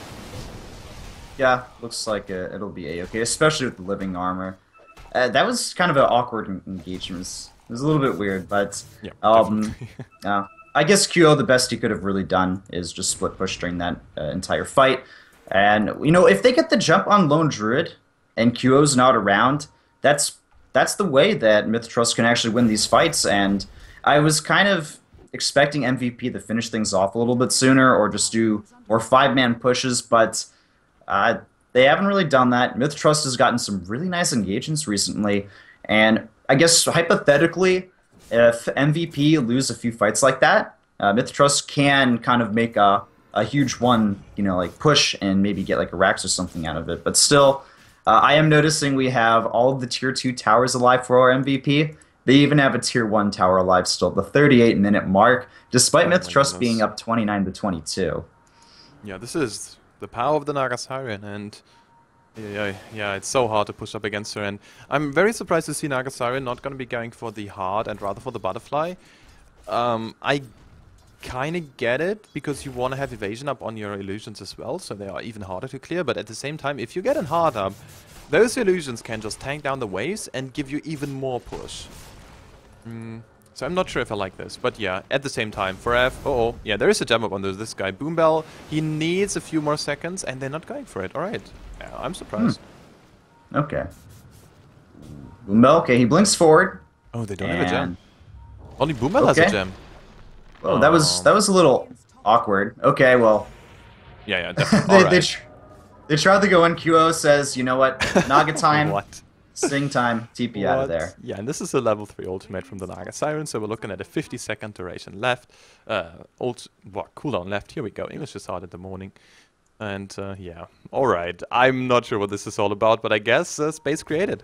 Yeah, looks like uh, it'll be A-okay, especially with the living armor. Uh, that was kind of an awkward en engagement. It was a little bit weird, but Yeah, um, uh, I guess Q O, the best he could have really done is just split push during that uh, entire fight. And, you know, if they get the jump on Lone Druid and Q O's not around, that's that's the way that MiTH.TrusT can actually win these fights. And I was kind of expecting M V P to finish things off a little bit sooner or just do more five-man pushes, but uh, they haven't really done that. MiTH.TrusT has gotten some really nice engagements recently, and I guess hypothetically, if M V P lose a few fights like that, uh, MiTH.TrusT can kind of make a, a huge one, you know, like push and maybe get like a Rax or something out of it. But still, uh, I am noticing we have all of the tier two towers alive for our M V P. They even have a tier one tower alive still, the thirty-eight minute mark, despite Oh my MiTH.TrusT being goodness. up twenty-nine to twenty-two. Yeah, this is the power of the Naga Siren, and yeah, yeah, yeah, it's so hard to push up against her. And I'm very surprised to see Naga Siren not going to be going for the hard and rather for the butterfly. Um, I kind of get it because you want to have evasion up on your illusions as well, so they are even harder to clear. But at the same time, if you get in hard up, those illusions can just tank down the waves and give you even more push. Mm. So I'm not sure if I like this, but yeah, at the same time, for F, uh oh, yeah, there is a jump up on this, this guy. Boombell, he needs a few more seconds, and they're not going for it. Alright, yeah, I'm surprised. Hmm. Okay. Boombell, okay, he blinks forward. Oh, they don't have a gem. And- Only Boombell has Okay. a gem. Oh, that was Oh. that was a little awkward. Okay, well, Yeah, yeah, definitely. they, they, Alright. tr they tried to go in. Q O says, you know what, Naga time, What? sing time, T P out of What? there. Yeah, and this is a level three ultimate from the Naga Siren, so we're looking at a fifty second duration left. Uh, ult what, cooldown left. Here we go. English is hard in the morning. And uh, yeah, alright. I'm not sure what this is all about, but I guess uh, space created.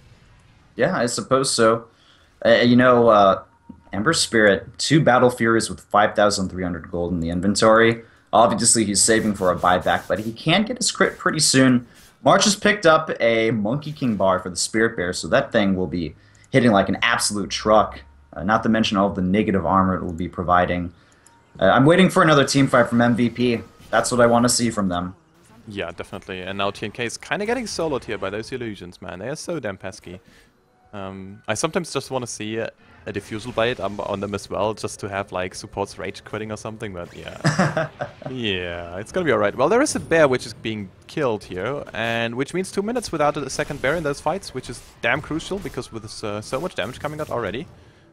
Yeah, I suppose so. Uh, you know, uh, Ember Spirit, two Battle Furies with five thousand three hundred gold in the inventory. Obviously, he's saving for a buyback, but he can get his crit pretty soon. March has picked up a Monkey King bar for the Spirit Bear, so that thing will be hitting like an absolute truck. Uh, not to mention all of the negative armor it will be providing. Uh, I'm waiting for another team fight from M V P. That's what I want to see from them. Yeah, definitely. And now T N K is kind of getting soloed here by those illusions, man. They are so damn pesky. Um, I sometimes just want to see a, a diffusal bait um, on them as well, just to have like supports rage quitting or something, but yeah. Yeah, it's gonna be alright. Well, there is a bear which is being killed here, and which means two minutes without a second bear in those fights, which is damn crucial, because with uh, so much damage coming out already,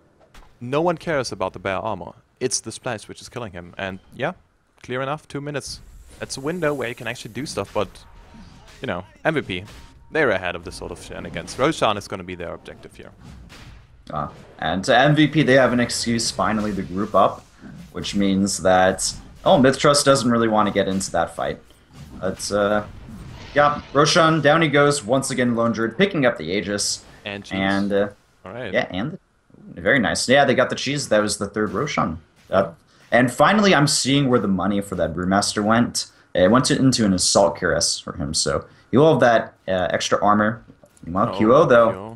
no one cares about the bear armor. It's the splash which is killing him, and yeah, clear enough, two minutes. That's a window where you can actually do stuff, but, you know, M V P. They're ahead of this sort of shenanigans. Roshan is going to be their objective here. Uh, and to M V P, they have an excuse finally to group up, which means that, oh, MiTH.TrusT doesn't really want to get into that fight. But, uh, yeah, Roshan, down he goes, once again, Lone Druid, picking up the Aegis. And cheese. And, uh, Alright. yeah, and, the, very nice. Yeah, they got the cheese. That was the third Roshan. Uh, And finally, I'm seeing where the money for that Brewmaster went. It went to, into an Assault Cuirass for him, so he will have that uh, extra armor. Well, Q O Oh, though. Q.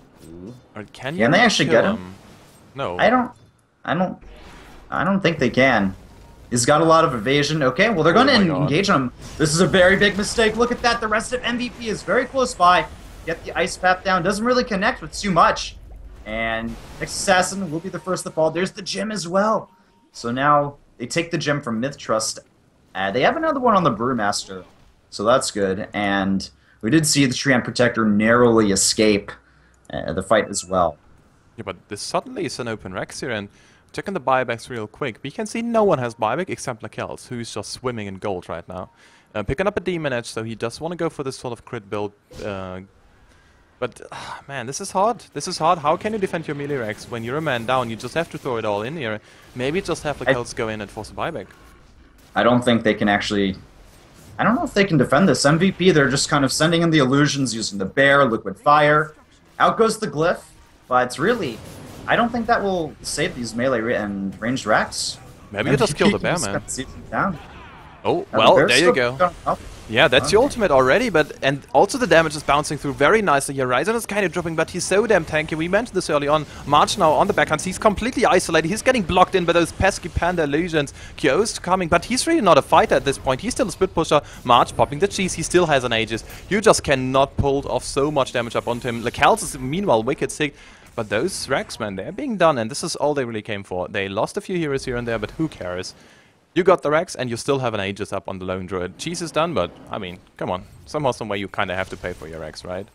Or can you Can they really actually kill get him? him? No. I don't. I don't. I don't think they can. He's got a lot of evasion. Okay, well they're Oh going to my god. engage him. This is a very big mistake. Look at that. The rest of M V P is very close by. Get the ice path down. Doesn't really connect with too much. And next assassin will be the first to fall. There's the gem as well. So now they take the gem from MiTH.TrusT. Uh, they have another one on the Brewmaster. So that's good. And we did see the Treant Protector narrowly escape uh, the fight as well. Yeah, but this suddenly is an open Rex here, and checking the buybacks real quick, we can see no one has buyback except Lakels, who's just swimming in gold right now. Uh, picking up a Demon Edge, so he does want to go for this sort of crit build. Uh, but, uh, man, this is hard. This is hard. How can you defend your melee Rex when you're a man down? You just have to throw it all in here. Maybe just have Lakels go in and force a buyback. I don't think they can actually... I don't know if they can defend this. M V P, they're just kind of sending in the illusions using the bear, liquid fire. Out goes the glyph, but it's really... I don't think that will save these melee and ranged racks. Maybe you just kill the bear, man. Down. Oh, Now, well, the there you go. Yeah, that's Okay. your ultimate already, but and also the damage is bouncing through very nicely here. Ryzen is kind of dropping, but he's so damn tanky. We mentioned this early on. March now on the backhand. He's completely isolated. He's getting blocked in by those pesky panda illusions. Q O's coming, but he's really not a fighter at this point. He's still a split pusher. March popping the cheese. He still has an Aegis. You just cannot pull off so much damage up onto him. Lakels is meanwhile wicked sick. But those racks, man, they're being done, and this is all they really came for. They lost a few heroes here and there, but who cares? You got the racks, and you still have an Aegis up on the lone druid. Cheese is done, but, I mean, come on. Somehow, some way, you kind of have to pay for your racks, right?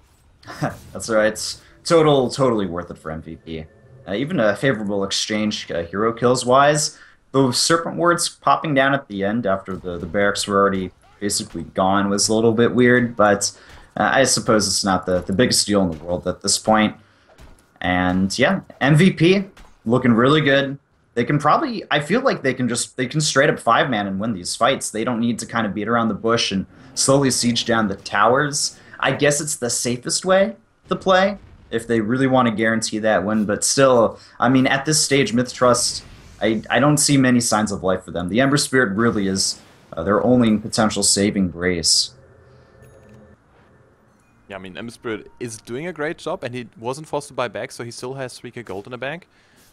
That's right. It's total, totally worth it for M V P. Uh, even a favorable exchange uh, hero kills-wise. Those Serpent Wards popping down at the end after the, the barracks were already basically gone was a little bit weird, but uh, I suppose it's not the, the biggest deal in the world at this point. And yeah, M V P looking really good. They can probably, I feel like they can just, they can straight up five man and win these fights. They don't need to kind of beat around the bush and slowly siege down the towers. I guess it's the safest way to play if they really want to guarantee that win. But still, I mean, at this stage, MiTH.TrusT, I, I don't see many signs of life for them. The Ember Spirit really is uh, their only potential saving grace. Yeah, I mean, Ember Spirit is doing a great job, and he wasn't forced to buy back, so he still has three K gold in the bank.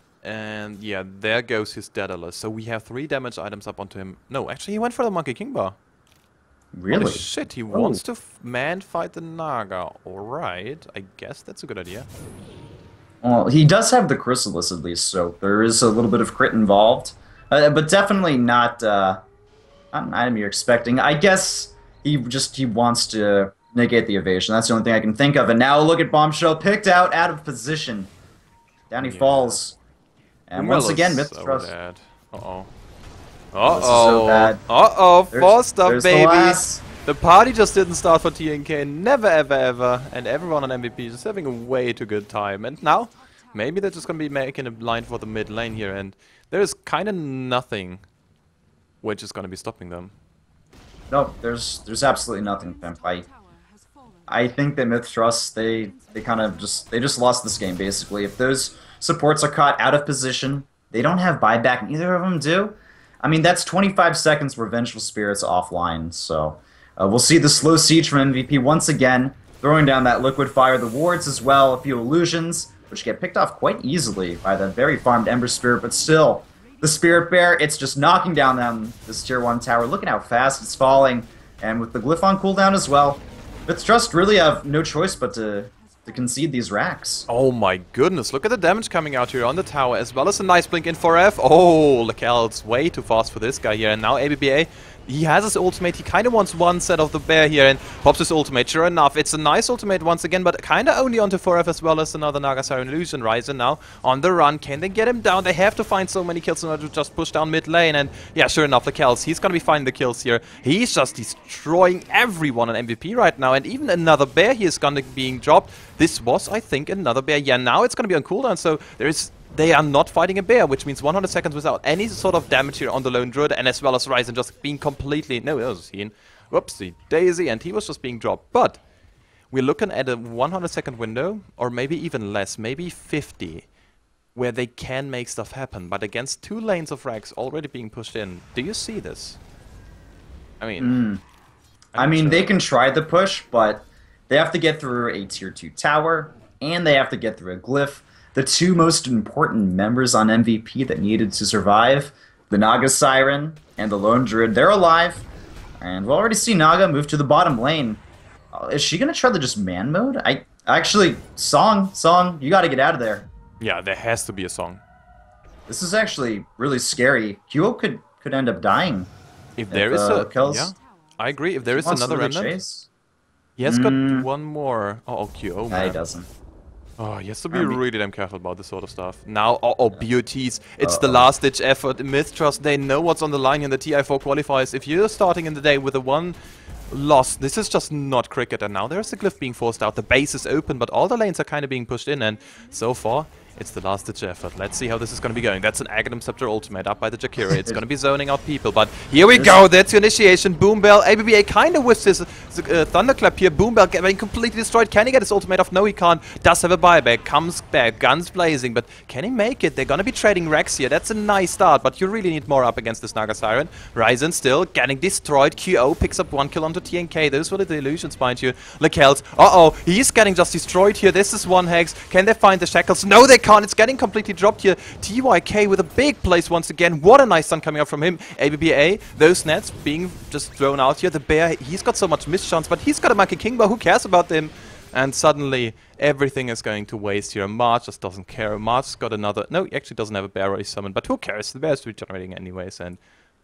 And yeah, there goes his Daedalus. So we have three damage items up onto him. No, actually, he went for the Monkey King Bar. Really? Holy shit, he Oh. wants to f man fight the Naga. Alright, I guess that's a good idea. Well, he does have the Chrysalis at least, so there is a little bit of crit involved. Uh, but definitely not, uh, not an item you're expecting. I guess he just he wants to negate the evasion. That's the only thing I can think of. And now look at Bombshell picked out out of position. Down he Yeah. falls. And once again, MiTH.TrusT. MiTH.TrusT. Uh-oh. Oh, this is so Uh-oh. bad. Uh-oh, There's- forced up, there's the baby. last. The party just didn't start for T N K. Never, ever, ever. And everyone on M V P is just having a way too good time. And now, maybe they're just going to be making a line for the mid lane here. And there's kind of nothing which is going to be stopping them. No, there's there's absolutely nothing, Pimp. I I think that MiTH.TrusT, they they kind of just they just lost this game basically. If those supports are caught out of position, they don't have buyback. Neither of them do. I mean, that's twenty-five seconds for Vengeful Spirits offline. So uh, we'll see the slow siege from M V P once again, throwing down that liquid fire, the wards as well, a few illusions, which get picked off quite easily by the very farmed Ember Spirit. But still, the Spirit Bear, it's just knocking down them this tier one tower. Look at how fast it's falling, and with the glyph on cooldown as well. MiTH.TrusT really have no choice but to, to concede these racks. Oh my goodness, look at the damage coming out here on the tower, as well as a nice blink in four F. Oh, Lakel's way too fast for this guy here. And now A B B A, he has his ultimate. He kind of wants one set of the bear here and pops his ultimate. Sure enough, it's a nice ultimate once again, but kind of only onto four F as well as another Naga Siren Illusion. Ryzen now on the run. Can they get him down? They have to find so many kills in order to just push down mid lane. And yeah, sure enough, Lakel's, he's going to be finding the kills here. He's just destroying everyone on M V P right now. And even another bear here is going to be being dropped. This was, I think, another bear. Yeah, now it's going to be on cooldown, so there is... They are not fighting a bear, which means one hundred seconds without any sort of damage here on the lone druid, and as well as Ryzen just being completely... No, that was Ian. Whoopsie daisy, and he was just being dropped. But we're looking at a one hundred second window, or maybe even less, maybe fifty, where they can make stuff happen. But against two lanes of Rex already being pushed in, do you see this? I mean, Mm. I I'm mean, sure. they can try the push, but they have to get through a tier two tower, and they have to get through a glyph. The two most important members on M V P that needed to survive, the Naga Siren and the Lone Druid, they're alive. And we'll already see Naga move to the bottom lane. Uh, is she going to try the just man mode? I Actually, Song, Song, you got to get out of there. Yeah, there has to be a song. This is actually really scary. Q O could, could end up dying. If there if, is uh, a... kills. Yeah, I agree. If there is Wants to another do the remnant... chase. He has Mm. got one more... Oh, oh Q O, No, man. he doesn't. Oh, he has to be I mean- really damn careful about this sort of stuff. Now, oh, oh B O Ts. It's the Uh-oh. last-ditch effort. MiTH.TrusT, they know what's on the line in the T I four qualifiers. If you're starting in the day with a one loss, this is just not cricket. And now there's the glyph being forced out. The base is open, but all the lanes are kind of being pushed in. And so far, it's the last-ditch effort. Let's see how this is going to be going. That's an Aghanim Scepter ultimate up by the Jakira. It's going to be zoning out people, but here we go. That's your initiation. Boom Bell. A B B A kind of whiffs his uh, Thunderclap here. Boom Bell getting completely destroyed. Can he get his ultimate off? No, he can't. Does have a buyback. Comes back. Guns blazing, but can he make it? They're going to be trading Rex here. That's a nice start, but you really need more up against this Naga Siren. Ryzen still getting destroyed. Q O picks up one kill onto T N K. Those were the illusions, mind you. Lekels. Uh-oh. He's getting just destroyed here. This is one hex. Can they find the shackles? No, they can't. It's getting completely dropped here. T Y K with a big place once again. What a nice stun coming out from him. A B B A, those nets being just thrown out here. The bear, he's got so much mischance, but he's got a Monkey Kingbow. Who cares about them? And suddenly, everything is going to waste here. March just doesn't care. March's got another... No, he actually doesn't have a bear race summon, but who cares? The bear is regenerating anyways, and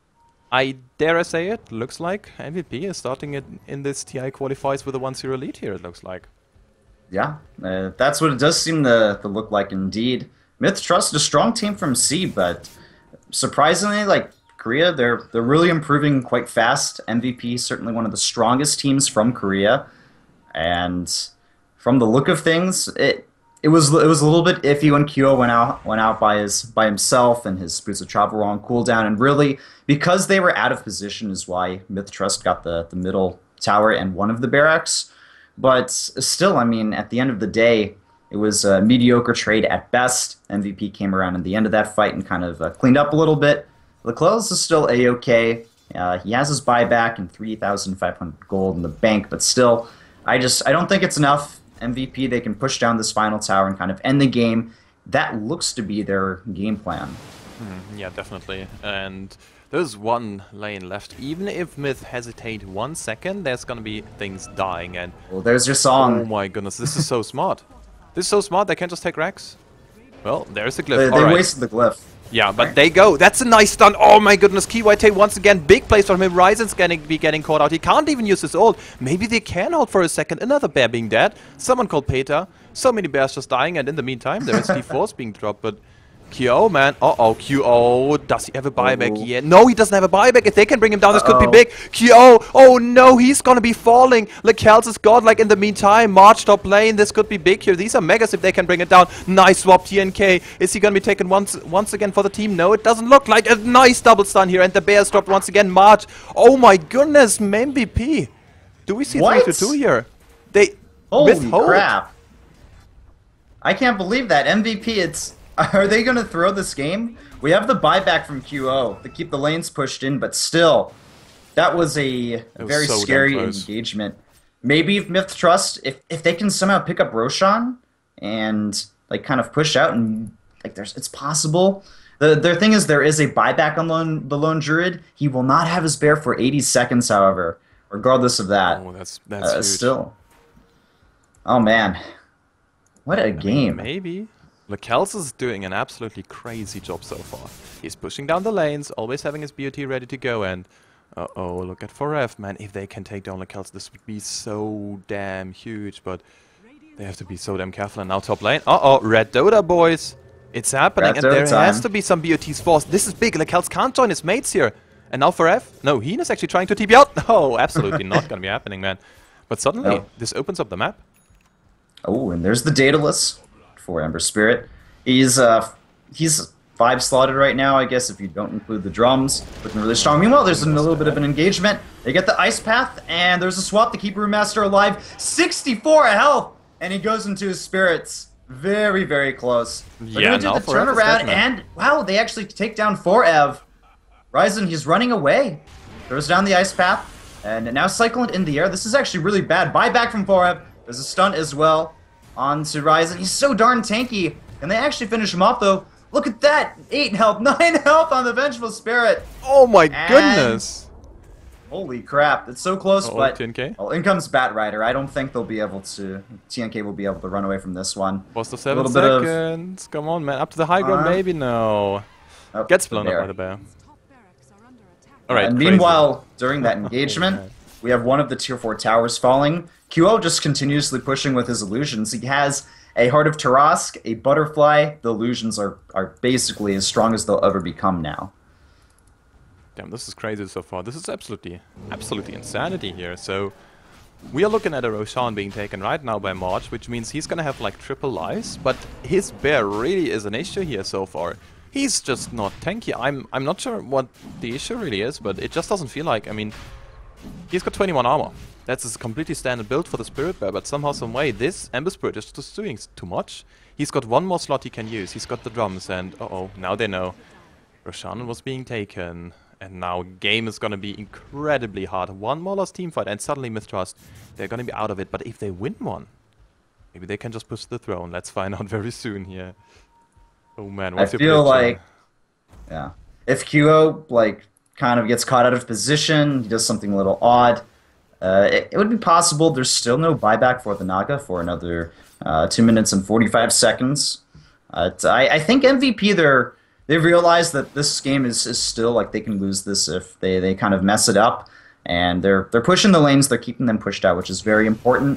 I dare I say it, looks like M V P is starting it in this T I qualifies with a one zero lead here, it looks like. Yeah, uh, that's what it does seem to, to look like indeed. MiTH.TrusT, a strong team from C, but surprisingly, like Korea, they're they're really improving quite fast. M V P certainly one of the strongest teams from Korea, and from the look of things, it it was it was a little bit iffy when Q O went out went out by his by himself and his Boots of Travel were on cooldown, and really because they were out of position is why MiTH.TrusT got the the middle tower and one of the barracks. But still, I mean, at the end of the day, it was a mediocre trade at best. M V P came around at the end of that fight and kind of uh, cleaned up a little bit. Leclerc is still A-okay. Uh, he has his buyback and three thousand five hundred gold in the bank, but still, I just I don't think it's enough. M V P, they can push down this final tower and kind of end the game. That looks to be their game plan. Mm, yeah, definitely. And there's one lane left. Even if Myth hesitate one second, there's gonna be things dying. And Well, there's your song. oh my goodness, this is so smart. This is so smart. They can't just take Rex. Well, there's the glyph. They, they All right. wasted the glyph. Yeah, but they go. That's a nice stun. Oh my goodness, K Y T once again. Big place from him. Ryzen's gonna be getting caught out. He can't even use his ult. Maybe they can hold for a second. Another bear being dead. Someone called Peter. So many bears just dying, and in the meantime, there is D fours being dropped, but Q O, man. Uh-oh, Q O. Does he have a buyback Uh-oh. yet? No, he doesn't have a buyback. If they can bring him down, this could be Uh-oh. big. Q O. Oh, no, he's gonna be falling. Lekels is godlike in the meantime. March top lane. This could be big here. These are megas if they can bring it down. Nice swap, T N K. Is he gonna be taken once once again for the team? No, it doesn't look like. A nice double stun here, and the bears dropped once again. March. Oh, my goodness, M V P. Do we see What? three to two here? They... Holy withhold. crap. I can't believe that. M V P, it's... Are they going to throw this game? We have the buyback from Q O to keep the lanes pushed in, but still, that was a was very so damn scary close. engagement. Maybe if MiTH.TrusT, if, if they can somehow pick up Roshan and like kind of push out and like there's it's possible. The their thing is there is a buyback on lone, the Lone Druid. He will not have his bear for eighty seconds, however, regardless of that. Oh, that's, that's Uh, huge. still. Oh man. What a game. Maybe. Lekels is doing an absolutely crazy job so far. He's pushing down the lanes, always having his B O T ready to go, and uh-oh, look at four F, man. If they can take down Lekels, this would be so damn huge, but they have to be so damn careful. And now top lane. Uh-oh, Red Dota, boys. It's happening, Red and Dota there has time. to be some B O Ts forced. This is big. Lekels can't join his mates here. And now for F? No, Heen is actually trying to T P out. No, absolutely not gonna be happening, man. But suddenly, No. this opens up the map. Oh, and there's the Daedalus for Ember Spirit. He's uh he's five slotted right now, I guess, if you don't include the drums. Looking really strong. Meanwhile, there's a little bit of an engagement. They get the Ice Path, and there's a swap to keep Brewmaster alive. sixty-four health, and he goes into his spirits. Very, very close. They're Yeah, going to do now the four F is turnaround, dead, man. and wow, they actually take down four Ev. Ryzen, he's running away. Throws down the ice path, and now cycling in the air. This is actually really bad. Buyback from four Ev. There's a stunt as well onto Ryzen. He's so darn tanky. Can they actually finish him off, though? Look at that! eight health, nine health on the Vengeful Spirit. Oh my And goodness! holy crap, it's so close, Uh-oh, but T N K? well, in comes Bat Rider. I don't think they'll be able to, T N K will be able to run away from this one. Lost of seven little bit of- seconds. Come on, man. Up to the high ground, Uh, maybe? No. Oh, Gets blown there. up by the bear. Alright, And crazy. meanwhile, during that Oh, engagement, man. we have one of the tier four towers falling. Q O just continuously pushing with his illusions. He has a Heart of Tarask, a Butterfly. The illusions are, are basically as strong as they'll ever become now. Damn, this is crazy so far. This is absolutely, absolutely insanity here. So, we are looking at a Roshan being taken right now by March, which means he's gonna have like triple lives, but his bear really is an issue here so far. He's just not tanky. I'm I'm not sure what the issue really is, but it just doesn't feel like. I mean, he's got twenty-one armor. That's a completely standard build for the Spirit Bear, but somehow, some way, this Ember Spirit is just doing too much. He's got one more slot he can use. He's got the drums, and uh-oh, now they know. Roshan was being taken, and now game is gonna be incredibly hard. One more lost team fight, and suddenly MiTH.TrusT, they're gonna be out of it. But if they win one, maybe they can just push the throne. Let's find out very soon here. Oh man, I what's your feel prediction? like, yeah, if Q O like kind of gets caught out of position, he does something a little odd. Uh, it, it would be possible. There's still no buyback for the Naga for another uh, two minutes and forty-five seconds. Uh, I, I think M V P they're they realize that this game is, is still like they can lose this if they, they kind of mess it up, and they're they're pushing the lanes. They're keeping them pushed out, which is very important.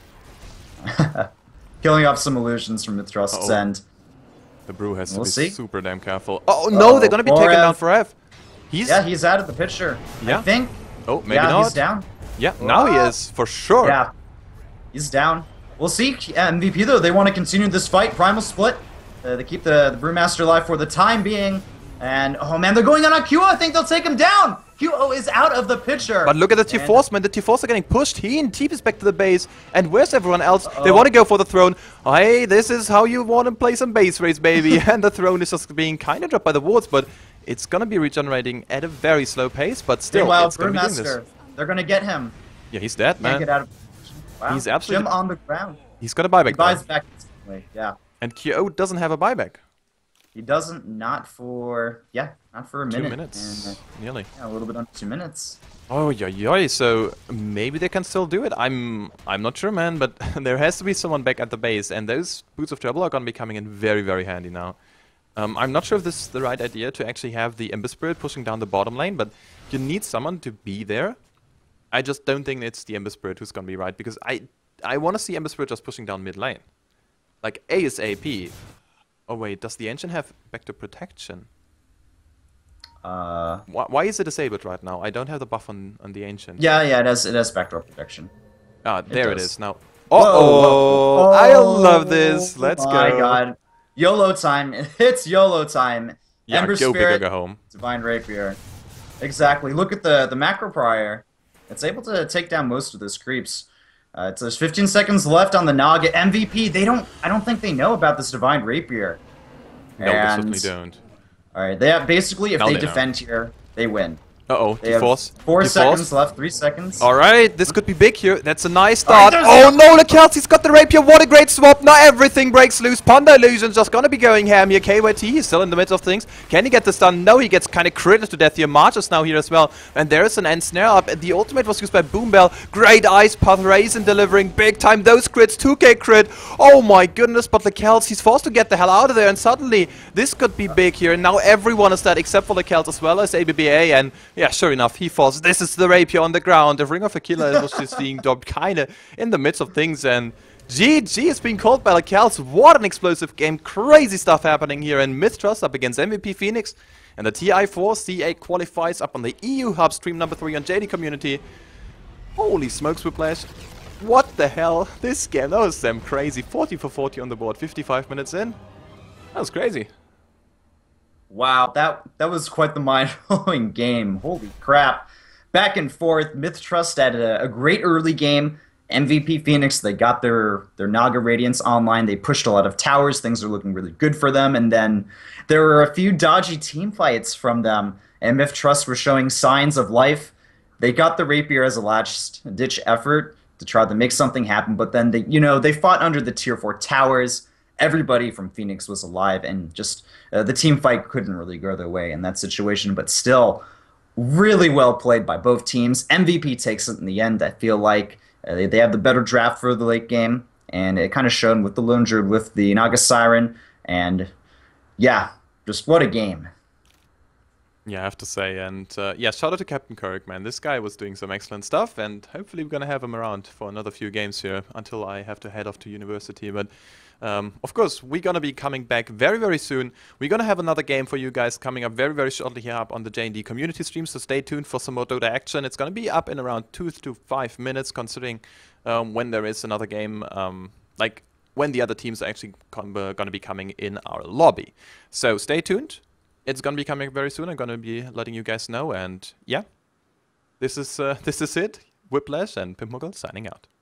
Killing off some illusions from MiTH.TrusT's Uh-oh. end. The Brew has We'll to be see. super damn careful. Oh no, Uh-oh. they're gonna be four taken F. down for F. He's Yeah, he's out of the picture. Yeah? I think. oh maybe yeah, not. he's down. Yeah, now he Ah. is for sure. Yeah, he's down. We'll see. Yeah, M V P though, they want to continue this fight. Primal split. Uh, they keep the, the Brewmaster alive for the time being. And oh man, they're going on on Q O. I think they'll take him down. Q O is out of the picture. But look at the T fours, And- man. The T fours are getting pushed. He and Teep is back to the base. And where's everyone else? They Uh-oh. want to go for the throne. Hey, this is how you want to play some base race, baby. And the throne is just being kind of dropped by the wards, but it's going to be regenerating at a very slow pace. But still, Meanwhile, it's going to be doing this. Brewmaster, they're gonna get him. Yeah, he's dead, Can't man. get out of. Wow. He's absolutely- Jim on the ground. He's got a He buyback. buys though. back instantly. Yeah. And Q O doesn't have a buyback. He doesn't. Not for. Yeah. Not for a Two minute. minutes. And, uh, Nearly. yeah, a little bit under two minutes. Oh yeah, yeah. So maybe they can still do it. I'm I'm not sure, man. But there has to be someone back at the base, and those boots of trouble are gonna be coming in very very handy now. Um, I'm not sure if this is the right idea to actually have the Ember Spirit pushing down the bottom lane, but you need someone to be there. I just don't think it's the Ember Spirit who's gonna be right, because I I want to see Ember Spirit just pushing down mid lane, like ASAP. Oh wait, does the Ancient have Vector Protection? Uh. Why, why is it disabled right now? I don't have the buff on, on the Ancient. Yeah. Yeah. It has. It has backdoor protection. Ah, there it, does. is now. Whoa, Uh oh! whoa, I love this. Let's oh go. My God, YOLO time! It's YOLO time. Yeah, Ember go big or Spirit, go home. Divine Rapier. Exactly. Look at the the macro prior. It's able to take down most of those creeps. Uh, it's, there's fifteen seconds left on the Naga. M V P. They don't. I don't think they know about this Divine Rapier. No, they And- certainly don't. All right. They have basically, if Now they, they know. defend here, they win. Uh oh, They have T-Force. four T-Force. seconds left. Three seconds. Alright, this could be big here. That's a nice All right, start. there's Oh the- no, the Kelsey's got the rapier. What a great swap. Now everything breaks loose. Panda Illusion's just gonna be going ham here. K Y T is still in the midst of things. Can he get the stun? No, he gets kind of critted to death here. March is now here as well. And there is an end snare up. The ultimate was used by Boombell. Great ice path. Raisin delivering big time. Those crits. two K crit. Oh my goodness, but the Kels, he's forced to get the hell out of there. And suddenly, this could be big here. And now everyone is dead except for the Kels as well as A B B A. And yeah, sure enough, he falls. This is the rapier on the ground. The Ring of Aquila was just being dropped kind of in the midst of things, and G G is being called by the Kels. What an explosive game. Crazy stuff happening here, and MiTH.TrusT up against M V P Phoenix, and the T I four C eight qualifies up on the E U Hub stream number three on J D Community. Holy smokes, Whiplash. What the hell? This game, that was damn crazy. forty for forty on the board, fifty-five minutes in. That was crazy. Wow, that that was quite the mind-blowing game. Holy crap. Back and forth. MiTH.TrusT had a, a great early game, M V P Phoenix, they got their their Naga Radiance online. They pushed a lot of towers. Things are looking really good for them. And then there were a few dodgy team fights from them. And MiTH Trust were showing signs of life. They got the Rapier as a last ditch effort to try to make something happen. But then they, you know, they fought under the tier four towers. Everybody from Phoenix was alive, and just uh, the team fight couldn't really go their way in that situation. But still, really well played by both teams. M V P takes it in the end. I feel like uh, they, they have the better draft for the late game, and it kind of showed with the Lone Druid, with the Naga Siren, and yeah, just what a game. Yeah, I have to say, and uh, yeah, shout out to Captain Kirk, man. This guy was doing some excellent stuff, and hopefully we're gonna have him around for another few games here until I have to head off to university. But um, of course, we're gonna be coming back very, very soon. We're gonna have another game for you guys coming up very, very shortly here up on the J and D community stream. So stay tuned for some more Dota action. It's gonna be up in around two to five minutes, considering um, when there is another game, um, like when the other teams are actually uh, gonna be coming in our lobby. So stay tuned. It's gonna be coming very soon. I'm gonna be letting you guys know, and yeah, this is uh, this is it. Whiplash and Pimpmogul signing out.